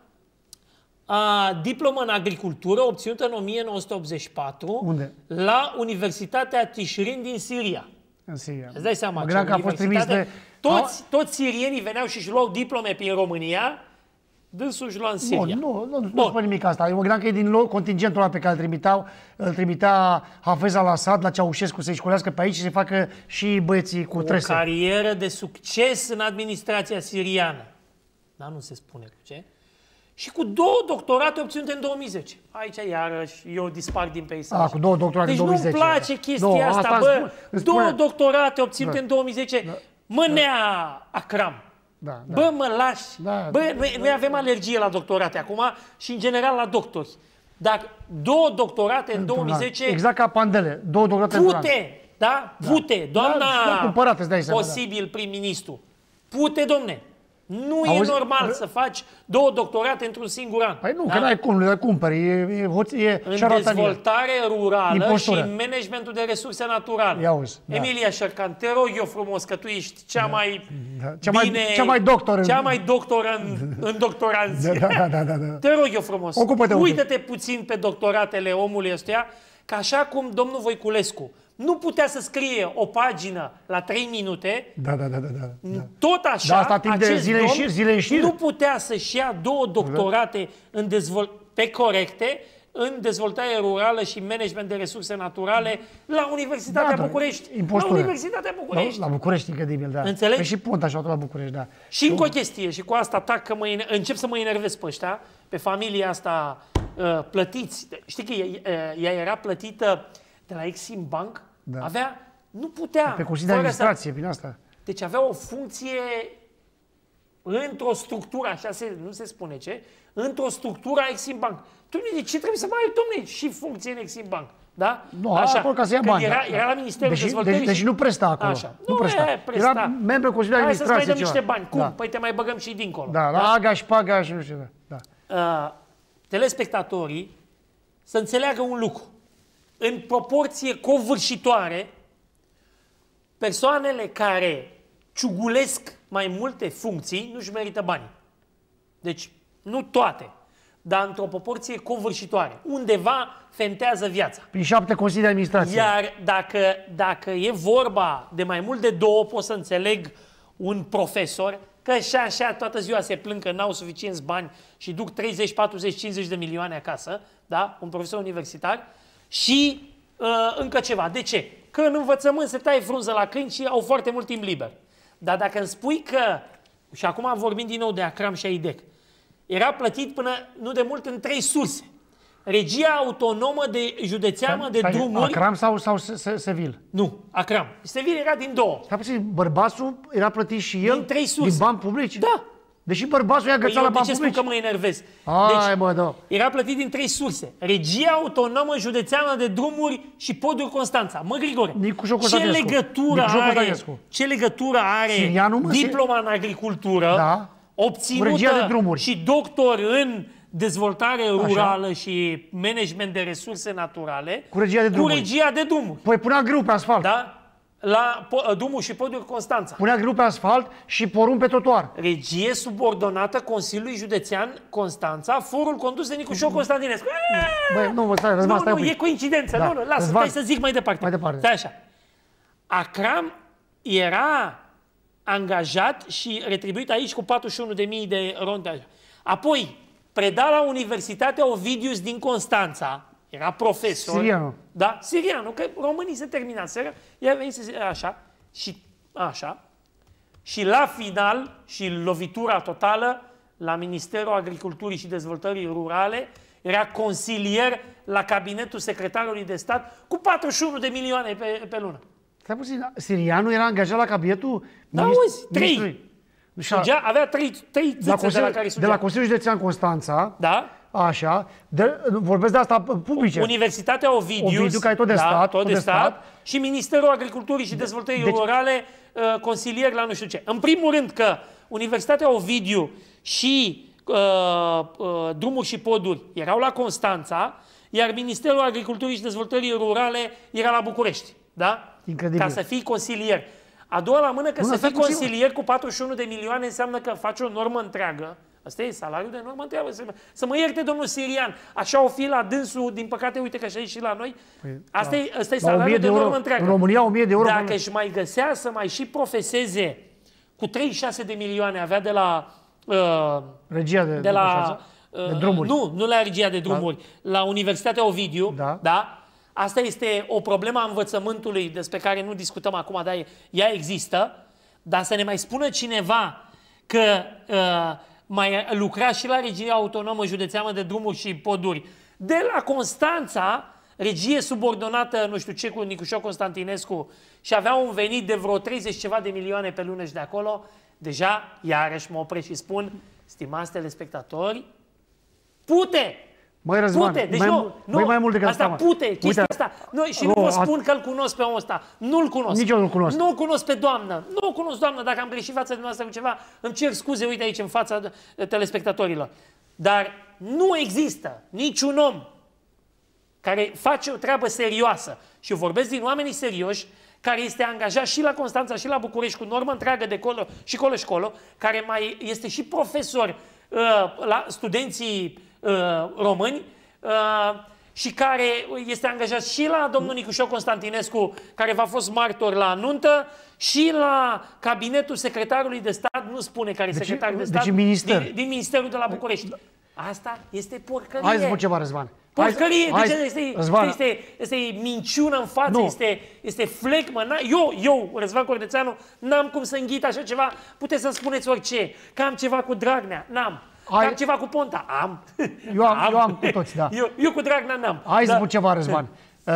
A, diplomă în agricultură obținută în o mie nouă sute optzeci și patru. Unde? La Universitatea Tishrin din Siria. În Siria. Îți dai seama ce că a fost trimis de... Toți, toți sirienii veneau și își luau diplome prin România, dânsul își lua în Siria. Bun, nu, nu, nu spune nimic asta. Eu mă gândeam că e din contingentul ăla pe care îl trimitea, îl trimitea Hafez al-Assad la Ceaușescu să-i școlească pe aici și să facă și băieții cu trese. O carieră de succes în administrația siriană. Dar nu se spune cu ce. Și cu două doctorate obținute în două mii zece. Aici, iarăși, eu dispar din peisaj. A, cu două doctorate deci în două mii zece. Deci nu-mi place da. chestia no, asta, asta bă. Spune, două spune. doctorate obținute da. în două mii zece. Da. Mânea Akram. Da, da. Bă, mă lași. Da, bă, da, noi, da, noi avem alergie la doctorate acum și, în general, la doctori. Dar două doctorate în două mii zece... Exact ca Pandele. Două doctorate în Pute, da? Pute. Da. Doamna da, cumpărat, îți dai seama, posibil da. prim-ministru. Pute, domne. Nu Auzi? e normal să faci două doctorate într-un singur an. Păi nu, da? că n-ai cum, le cumpări. E, e, e în dezvoltare rurală Impostură. și în managementul de resurse naturale. Ia auzi, da. Emilia Șercan, te rog eu frumos că tu ești cea da. mai da. Cea bine... Mai, cea mai doctor. Cea mai doctoră în, în doctoranție. Da, da, da, da, da. Te rog eu frumos. Ocupă-te Uită-te puțin pe doctoratele omului ăstuia, că așa cum domnul Voiculescu nu putea să scrie o pagină la trei minute, da, da, da, da, da. tot așa, da, asta timp de zile în șir, zile în șir. Nu putea să-și ia două doctorate da. în dezvol- pe corecte în dezvoltare rurală și management de resurse naturale la Universitatea da, București. Impostură. La Universitatea București. La, la București, incredibil, da. Înțelegi? Păi și Ponta și la București, da. Și încă o chestie, și cu asta tac că mă, încep să mă enervez pe ăștia, pe familia asta uh, plătiți. Știi că ea, ea era plătită de la Exim Bank, da. avea, nu putea. Pe Consiliul de Administrație, prin asta. Deci avea o funcție într-o structură, așa se, nu se spune ce, într-o structură a Exim Bank. Dom'le, de ce trebuie să mai ai, dom'le, și funcție în Exim Bank? Da? Nu, așa, acolo ca să ia bani. Era, da. era la Ministerul deși, Dezvoltării. Deci, deci nu presta acolo. Așa. Nu, nu presta. E, presta. Era membru Consiliului de Administrație. Hai să-ți mai dăm niște bani. Cum? Da. Păi te mai băgăm și dincolo. Da, la da? Aga și Paga și nu știu. Da. Uh, telespectatorii să înțeleagă un lucru. În proporție covârșitoare, persoanele care ciugulesc mai multe funcții nu-și merită banii. Deci, nu toate, dar într-o proporție covârșitoare. Undeva fentează viața. Prin șapte consilii de administrație. Iar dacă, dacă e vorba de mai mult de două, pot să înțeleg un profesor că așa, așa, toată ziua se plâng că n-au suficienți bani și duc treizeci, patruzeci, cincizeci de milioane acasă, da? Un profesor universitar. Și uh, încă ceva. De ce? Că în învățământ se taie frunză la câini și au foarte mult timp liber. Dar dacă îmi spui că, și acum vorbim din nou de Akram și Aidec, era plătit până nu de mult în trei surse. Regia autonomă de județeană de drumuri... Akram sau, sau Sevil? Nu, Akram. Sevil era din două. Stai puțin, bărbasul era plătit și el din, trei surse. din bani publici? Da. Deși bărbasul ia găța la bani publici. De ce spun că mă enervez? Ai, deci, bă, da. era plătit din trei surse. Regia autonomă județeană de drumuri și poduri Constanța. Mă, Grigore, ce legătură are, ce legătură are Sirianu, mă, diploma în agricultură, da. obținută și doctor în dezvoltare rurală Așa. și management de resurse naturale, cu regia de drumuri? Cu regia de drumuri. Păi punea grâu pe asfalt. Da? La drumul și poduri Constanța. Punea grâu pe asfalt și porumb pe trotuar. Regie subordonată Consiliului Județean Constanța, forul condus de Nicușor Constantinescu. Băi, nu, stai, Răzvan, nu, stai nu, e coincidență. Da. Nu, nu, lasă, stai să zic mai departe. Mai departe. Stai așa. Akram era angajat și retribuit aici cu patruzeci și unu de mii de ronde. Apoi, preda la Universitatea Ovidius din Constanța, era profesor. Sirianu. Da, sirianu, că românii se terminaseră, ea venise așa, și așa, și la final, și lovitura totală, la Ministerul Agriculturii și Dezvoltării Rurale, era consilier la cabinetul secretarului de stat cu patruzeci și unu de milioane pe, pe lună. Stai puțin, sirianul era angajat la cabinetul? Da, auzi, trei. Sugea, avea trei, trei țâțe de la care sugea. De la Consiliul Județean Constanța, da? Așa, de, vorbesc de asta publice. Universitatea Ovidiu, Ovidiu, care e tot de da, stat, tot de, de stat, stat, și Ministerul Agriculturii și Dezvoltării deci, Rurale, uh, consilier la nu știu ce. În primul rând că Universitatea Ovidiu și uh, uh, Drumuri și Poduri erau la Constanța, iar Ministerul Agriculturii și Dezvoltării Rurale era la București. Da? Incredibil. Ca să fii consilier. A doua la mână că nu, să fii consilier cu patruzeci și unu de milioane înseamnă că faci o normă întreagă. Asta e salariul de normă întreagă. Să mă ierte domnul Sirian. Așa o fi la dânsul, din păcate, uite că așa e și la noi. Păi, asta, da. e, asta e salariul de, de normă întreagă. În România o mie de euro. Dacă își mai găsea să mai și profeseze cu treizeci și șase de milioane avea de la... Uh, regia de, de la uh, de drumuri. Nu, nu la regia de drumuri. Da. La Universitatea Ovidiu. Da. Da? Asta este o problemă a învățământului despre care nu discutăm acum, dar ea există. Dar să ne mai spună cineva că uh, mai lucra și la Regia Autonomă Județeană de Drumuri și Poduri de la Constanța, regie subordonată, nu știu ce, cu Nicușor Constantinescu, și avea un venit de vreo treizeci ceva de milioane pe lună și de acolo, deja, iarăși mă opresc și spun, stimați telespectatori, pute! Măi, Răzvan, pute, deci mai, nu, nu, mai mult decât asta, asta, pute, chestia Uite, asta. Nu, și nu vă spun că îl cunosc pe omul ăsta. Nu-l cunosc. Nici eu nu-l cunosc. Nu-l cunosc pe doamnă. Nu-l cunosc, doamnă. Dacă am greșit față de noastră cu ceva, îmi cer scuze, uite aici, în fața telespectatorilor. Dar nu există niciun om care face o treabă serioasă. Și eu vorbesc din oamenii serioși, care este angajat și la Constanța și la București cu normă întreagă de colo și colo și colo, care mai este și profesor uh, la studenții uh, români, Uh, și care este angajat și la domnul Nicușor Constantinescu, care v-a fost martor la nuntă, și la cabinetul secretarului de stat, nu spune care e deci, secretar de stat, deci minister. din, din Ministerul de la București. Asta este porcărie. Hai să spun ceva, Răzvan. Porcărie, hai, deci hai, este, Răzvan. este, este, este minciună în față, este, este flegmă. Eu, eu, Răzvan Cordețeanu, n-am cum să înghit așa ceva. Puteți să-mi spuneți orice, că am ceva cu Dragnea, n-am. Ai... Am ceva cu Ponta? Am. Eu am, am. Eu am cu toți, da. Eu, eu cu Dragnea n-am. Hai da. să spun ceva, Răzvan. Uh,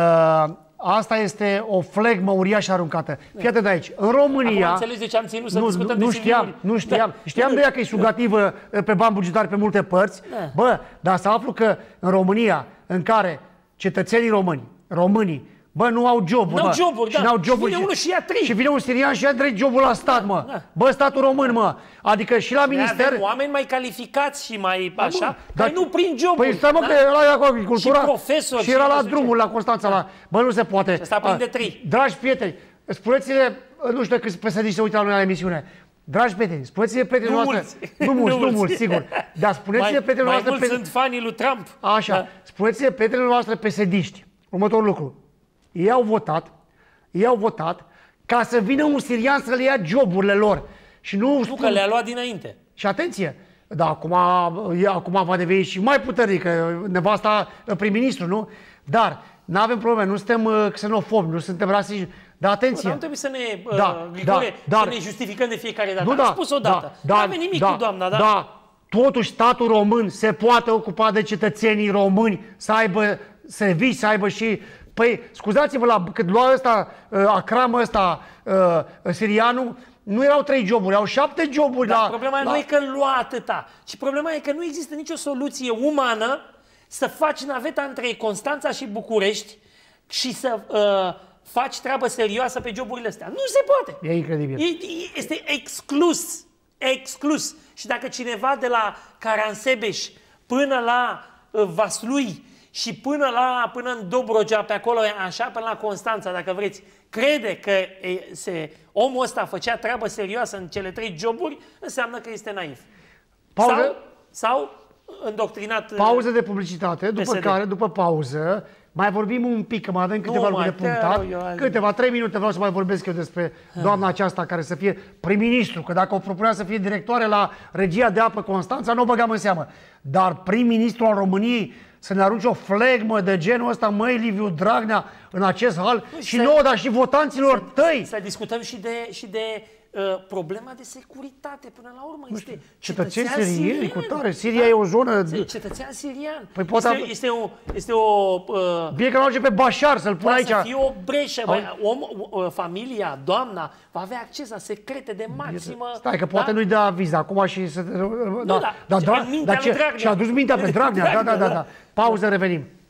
asta este o flegmă uriașă aruncată. Fii atât de aici. În România... Acum înțelegi de ce am ținut să nu, discutăm nu de știam, nu știam. Da. Știam de ea că e sugativă pe bani bugetari pe multe părți. Da. Bă, dar să aflu că în România, în care cetățenii români, românii, bă, nu au joburi, n-au mă. joburi, și da. n-au joburi. Și vine unul și ia trei. Și vine un sirian și ia trei joburi la stat, mă. Da. Bă, statul român, mă. Adică și la minister... Avem oameni mai calificați și mai așa, dar nu prin joburi. Păi stai, mă, da? că era cu agricultura și profesori. Și era la drumul la Constanța. Da. La... Bă, nu se poate. Și asta prinde trei. Dragi prieteni, spuneți-le, nu știu câți P S D-și se uită la noi la emisiune. Dragi prieteni, spuneți-le prietenilor noastre... Nu mulți, nu mulți, sigur. Dar spuneți-le prietenilor noastre... Mai mulți sunt fanii lui Trump. Așa. Da. Spuneți-le prietenilor noastre P S D-ști următorul lucru. Ei au votat, ei au votat ca să vină un sirian să le ia joburile lor. Și nu, nu spun... că le-a luat dinainte. Și atenție, da, acum, acum va deveni și mai puternic, nevasta prim-ministru, nu? Dar nu avem probleme, nu suntem xenofobi, nu suntem rasiști. Dar atenție. Nu trebuie să ne, da, uh, Grigore, da, să ne justificăm de fiecare dată. Nu, Am da, spus odată. Da, nu avem nimic da, cu doamna, da? Da, totuși statul român se poate ocupa de cetățenii români, să aibă servicii, să aibă și... Păi, scuzați-vă, la, când lua ăsta, acramă ăsta, uh, sirianul, nu erau trei joburi, au șapte joburi. Dar la, problema la... nu e că lua atâta, ci problema e că nu există nicio soluție umană să faci naveta între Constanța și București și să uh, faci treabă serioasă pe joburile astea. Nu se poate. E incredibil. E, este exclus. Exclus. Și dacă cineva de la Caransebeș până la uh, Vaslui și până la până în Dobrogea, pe acolo, așa, până la Constanța, dacă vreți, crede că e, se, omul ăsta făcea treabă serioasă în cele trei joburi, înseamnă că este naiv. Pauză. Sau, sau îndoctrinat... Pauză de publicitate, după P S D. care, după pauză, mai vorbim un pic, că mai avem câteva lucruri de punctat. Câteva, trei minute vreau să mai vorbesc eu despre doamna aceasta care să fie prim-ministru, că dacă o propunea să fie directoare la Regia de Apă Constanța, nu o băgam în seamă. Dar prim-ministru al României să ne arunce o flegmă de genul ăsta, măi, Liviu Dragnea, în acest hal, nu, și nouă, dar și votanților să, tăi. Să discutăm și de, și de problema de securitate până la urmă. Este cetățeni cetățean sirieni sirian. cu tare. Siria e o zonă... Cetățean sirian. Păi poate este, este o... Este o uh, bine că merge pe Bashar să-l pun aici. Să fie o breșă. Bă, om, uh, familia, doamna, va avea acces la secrete de maximă... Stai, că poate da? nu-i dă viza acum și... Să, nu, da, da, da, da, în mintea da, lui Dragnea. și-a dus mintea pe Dragnea. Da, da, da, da. Pauză, revenim.